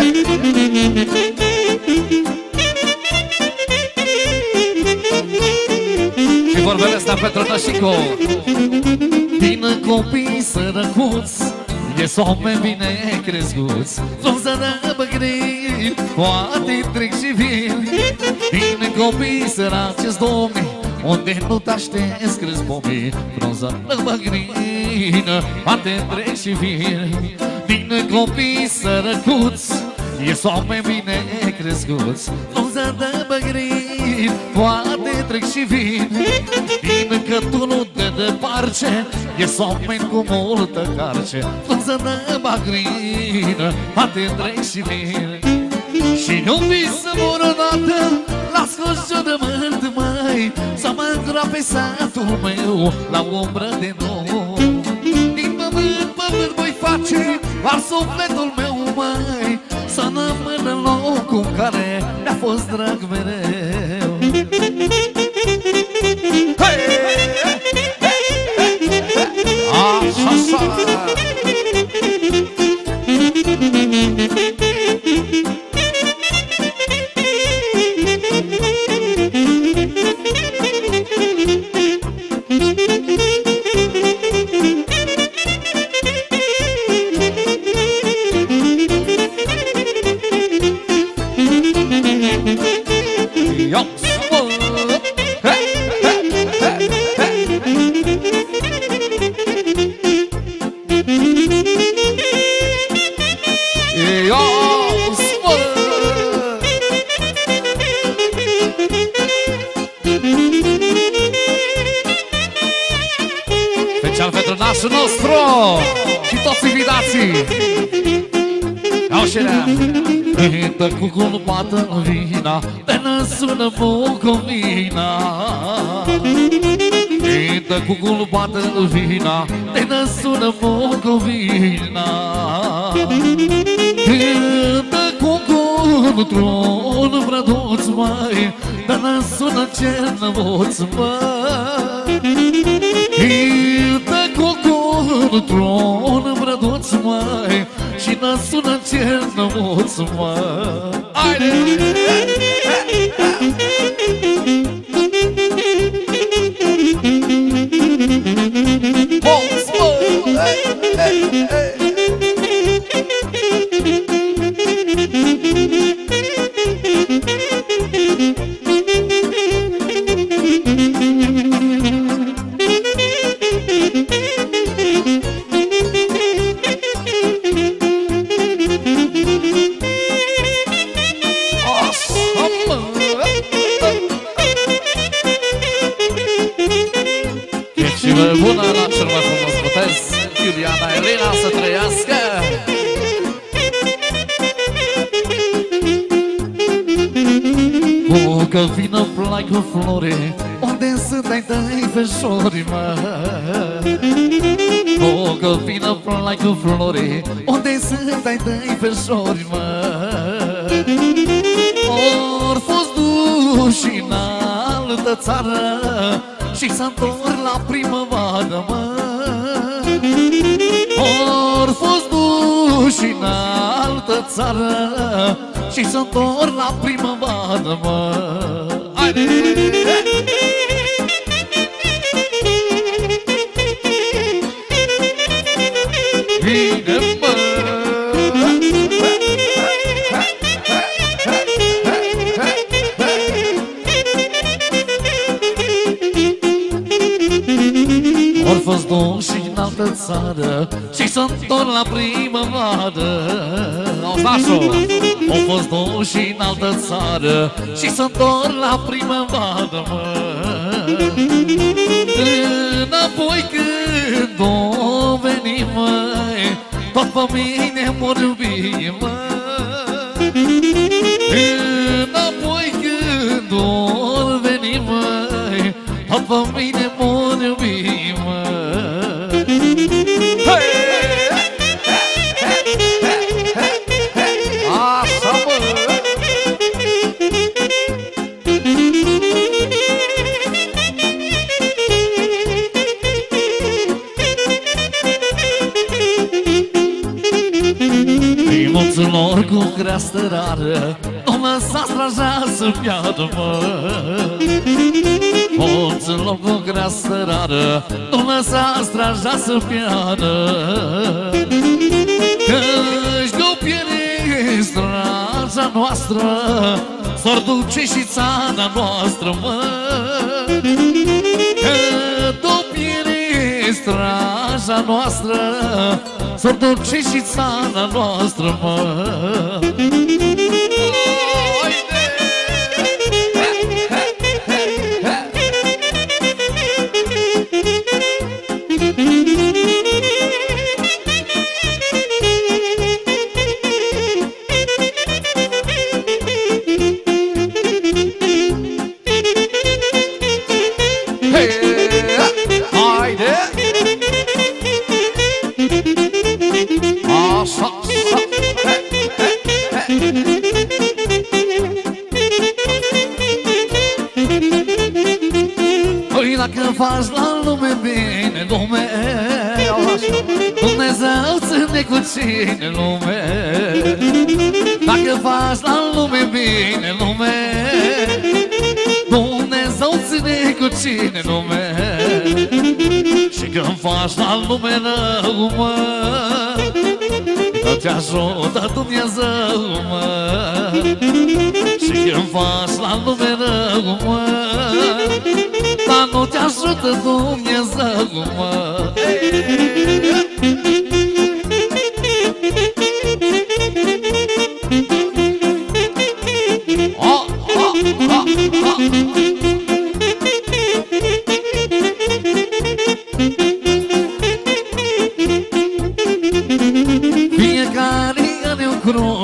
Și vorbele astea pentru nășico. Din copii sărăcuți, ies oameni bine crescuți, frunza de băgrin, poate trec și vin. Din copii săraci-s domni, unde nu te-aștepți crezi pomii, frunza de băgrin, poate trec și vin. Din copii sărăcuți, ies oameni bine crescuți, frunza de băgrin, poate trec și vin. Din cătunul de deparce, ies oameni cu multă carce, frunza de băgrin, poate trec și vin. Și nu vis să mor odată, las cu jurământ, măi, să mă îngroape satul meu la umbră de nou. Din pământ, pământ voi face al sufletul meu, măi, să rămână în locul în care mi-a fost drag mereu. Așa, nostru și toți invitații. Au și rea. Intă cu culpată în vina, de năsună Bucovina. Intă cu culpată în vina, de năsună Bucovina. Intă cu cultron vrăduț mai, de năsună Cernăuț mai. Intă cu cultron vrăduț mai, și năsună Cernăuț mai. Haide! Boss, oh, hey, hey, hey. Bună la cel mai frumos botez, Iuliana Elena, să trăiască! O călvină plai cu flori, unde sunt ai tăi feșori, mă? O călvină plai cu flori, unde sunt ai tăi feșori, mă? Or fost duși în altă țară și s-ntorc la primăvară, mă. Or fost duși în altă țară și s-ntorc la primăvară, mă. Haide! Vine, mă! Or fost duși în altă țară și s-ntorc la primăvară. Auzi-o! Au fost duși în altă țară și s-ntorc la primăvară, mă. Înapoi când o veni, măi, tot pe mine mor iubi, mă. Înapoi când o veni, măi, tot pe mine mor iubi, mă. Așa, mă! Mulților cu creastă rară, nu lăsa straja să piardă, mă. Mulților cu creastă rară, nu lăsa straja să piardă. Că-și de-o pierde straja noastră, s-or duce și țara noastră, mă. Că de-o pierde straja noastră, s-or duce și țara noastră, mă. Dacă faci la lume bine lume, Dumnezeu ține cu cine lume. Dacă faci la lume bine lume, Dumnezeu ține cu cine lume. Și când faci la lume rău, mă, te ajută Dumnezeu, mă. Și când faci la lume rău, mă, dar nu te ajută Dumnezeu, mă. Oh, oh, oh, oh.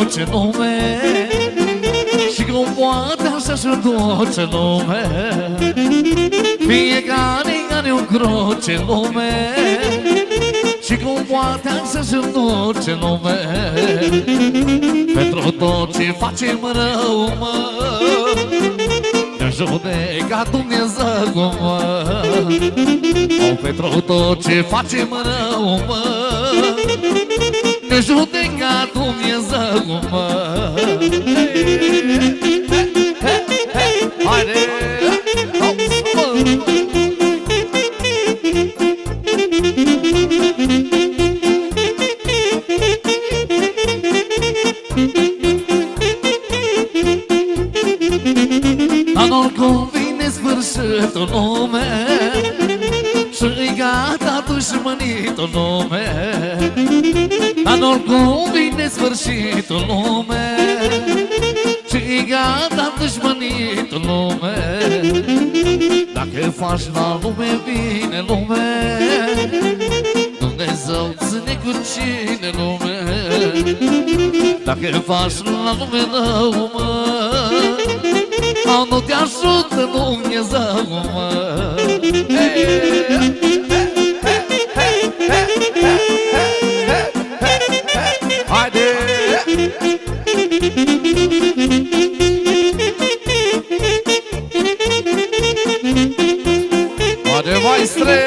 duce lume și cum poate așa-și duce lume. Fiecare are un cruce lume și cum poate așa-și duce lume. Pentru tot ce facem rău, mă, ne judeca Dumnezeu, mă. O, pentru tot ce facem rău, mă, ne judeca Dumnezeu, mă. Haide! Anul cum vine sfârșitul lume și-i gata dușmănitul lume. Anul cum vine sfârșitul lume și-i gata dușmănitul lume. Dacă faci la lume bine lume, Dumnezeu ține cu cine lume. Dacă faci la lume rău, mă, au, nu te ajută Dumnezeu, mă. Haide! Haide, maestre!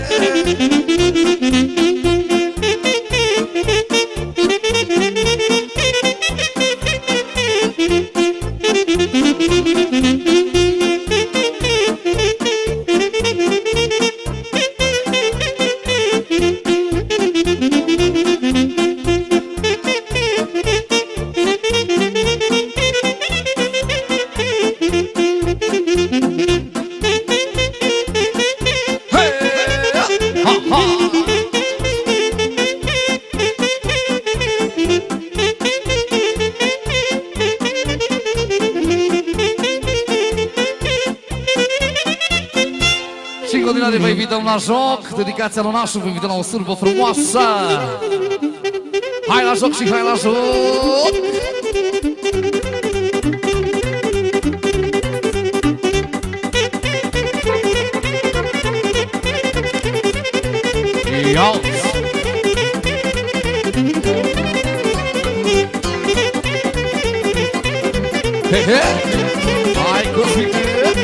Vă invităm la joc, dedicația lui Nașu, vă invităm la o sârbă frumoasă. Hai la joc și hai la joc! Iau! He he! Hai cu fine!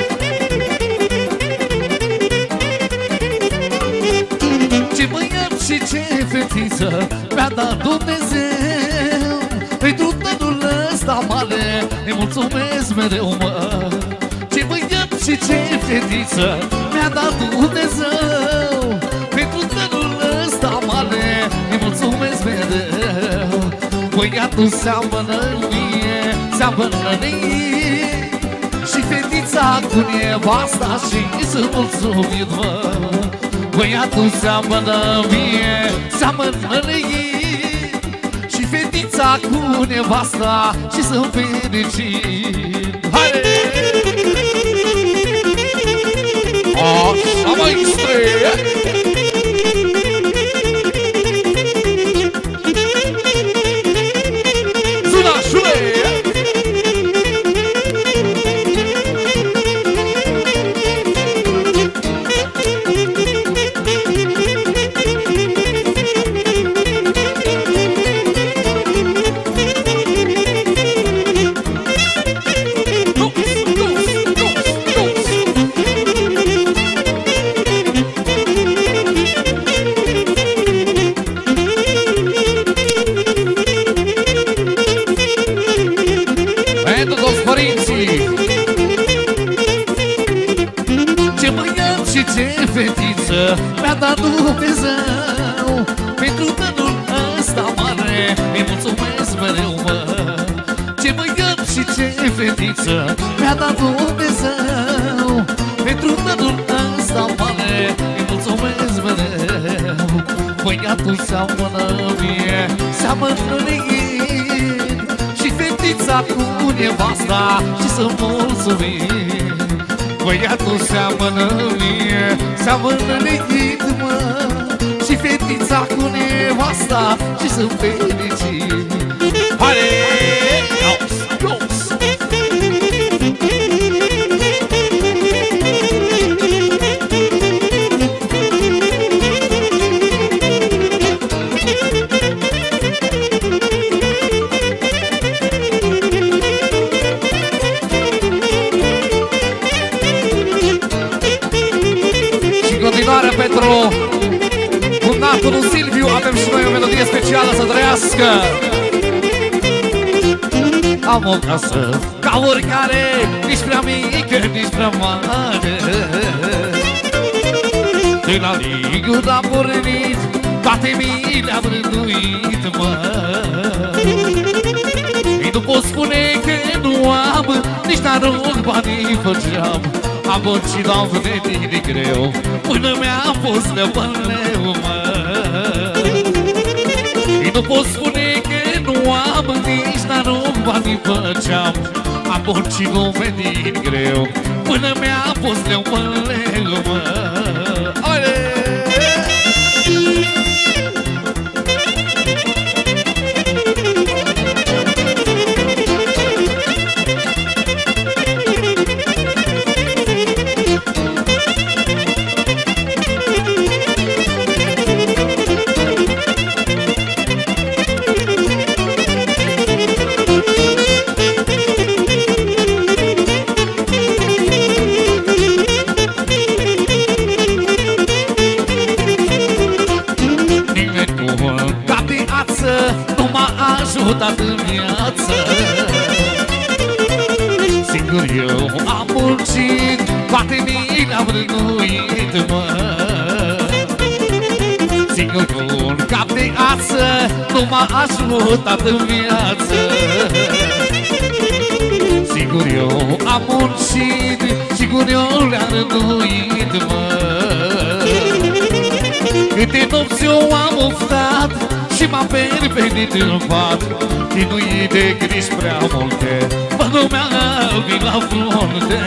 Ce băiat și ce fetiță mi-a dat Dumnezeu. Pentru tădul ăsta mare îi mulțumesc mereu, mă. Ce băiat și ce fetiță mi-a dat Dumnezeu. Pentru tădul ăsta mare îi mulțumesc mereu. Băiatul seamănă mie, seamănă mie, și fetița cu nevasta și sunt mulțumit, mă. Băiatul seamănă mie, seamănă ei, și fetița cu nevasta și sunt fericit. Hai! Așa, maestre! Zunașule! Ce fetiță mi-a dat Dumnezeu. Pentru tădul ăsta mare îi mulțumesc mereu, mă. Ce băiat și ce fetiță mi-a dat Dumnezeu. Pentru tădul ăsta mare îi mulțumesc mereu. Băiatul seamănă mie, seamănă ei, și fetița cu nevasta și sunt mulțumit. Băiatul seamănă mie, seamănă negit, mă, și fetița cu nevasta și sunt fericit. Hai! pentru cumnatul lui Silviu. Avem și noi o melodie specială să trăiască. Am o casă ca oricare, nici prea mică, nici prea mare. De la ligul am pornit, toate mi le-am rânduit, mă. Nu pot spune că nu am, nici n-arunc banii pe geam. Am muncit la venit de greu, până mi-a fost lăpăleu, mă. Nu pot spune că nu am, nici n-arunc banii pe geam. Am muncit la venit greu, până mi-a fost lăpăleu, mă. Oile! ajutat în viață. Singur eu am muncit, toate mi le-am rânduit, mă. Singur eu un cap de ață nu m-a ajutat în viață. Sigur eu am muncit, sigur eu le-am rânduit, mă. Câte nopți eu am oftat și m-am pervenit în pat, chinuit de griji prea multe, până mi-a vin la frunte.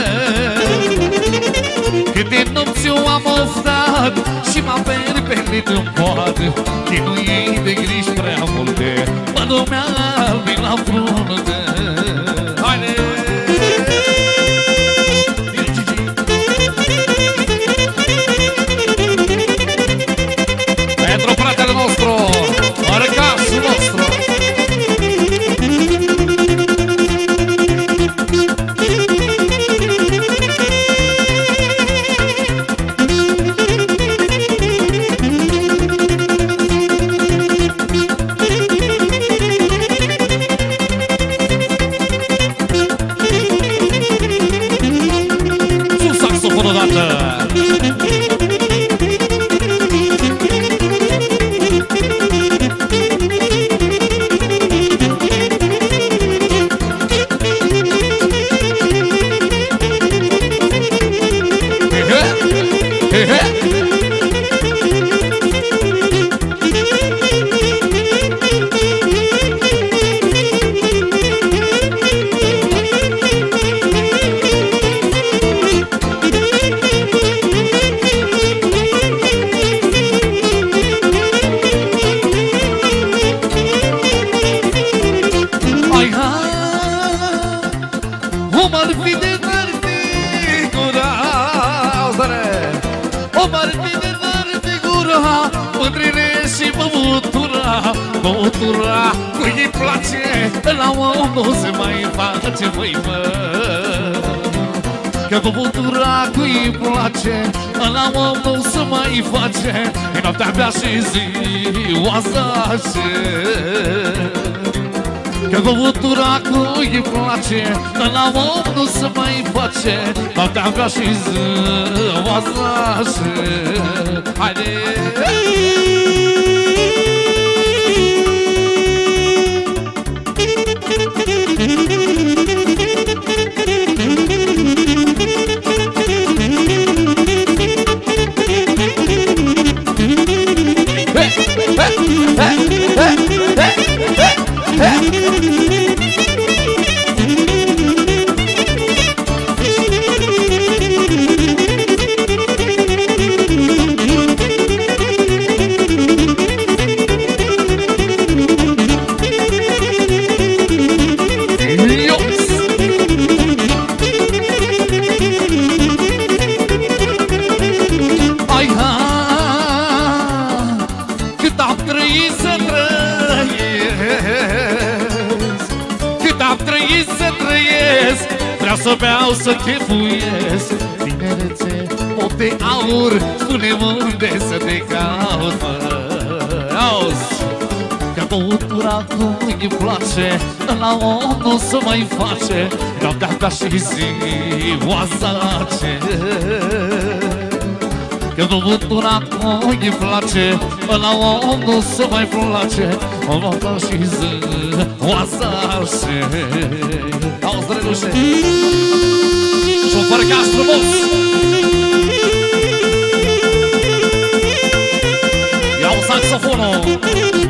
Câte nopți eu am oftat și m-am pervenit în pat, chinuit de griji prea multe, până mi-a vin la frunte. Haide! Pentru fratele nostru, orăcașul nostru. Sus saxofonul odată. Băutura cui-i place, la om nu se mai face, măi, mă. Că băutura cui-i place, la om nu se mai face, e noaptea mea și ziua zace. Că băutura cui-i place, la om nu se mai face, noaptea mea și ziua zace. Haide! Să beau, să chefuiesc tinerețe pot de aur, spune-mă unde să te caut, mă. Auzi! Că băutura nu-i place, la om nu se mai face, noaptea și ziua zace. Că băutura nu-i place, la om nu se mai place, noaptea și ziua zace. Auzi, drăgușe! Șofer gaz frumos! Iau saxofonul!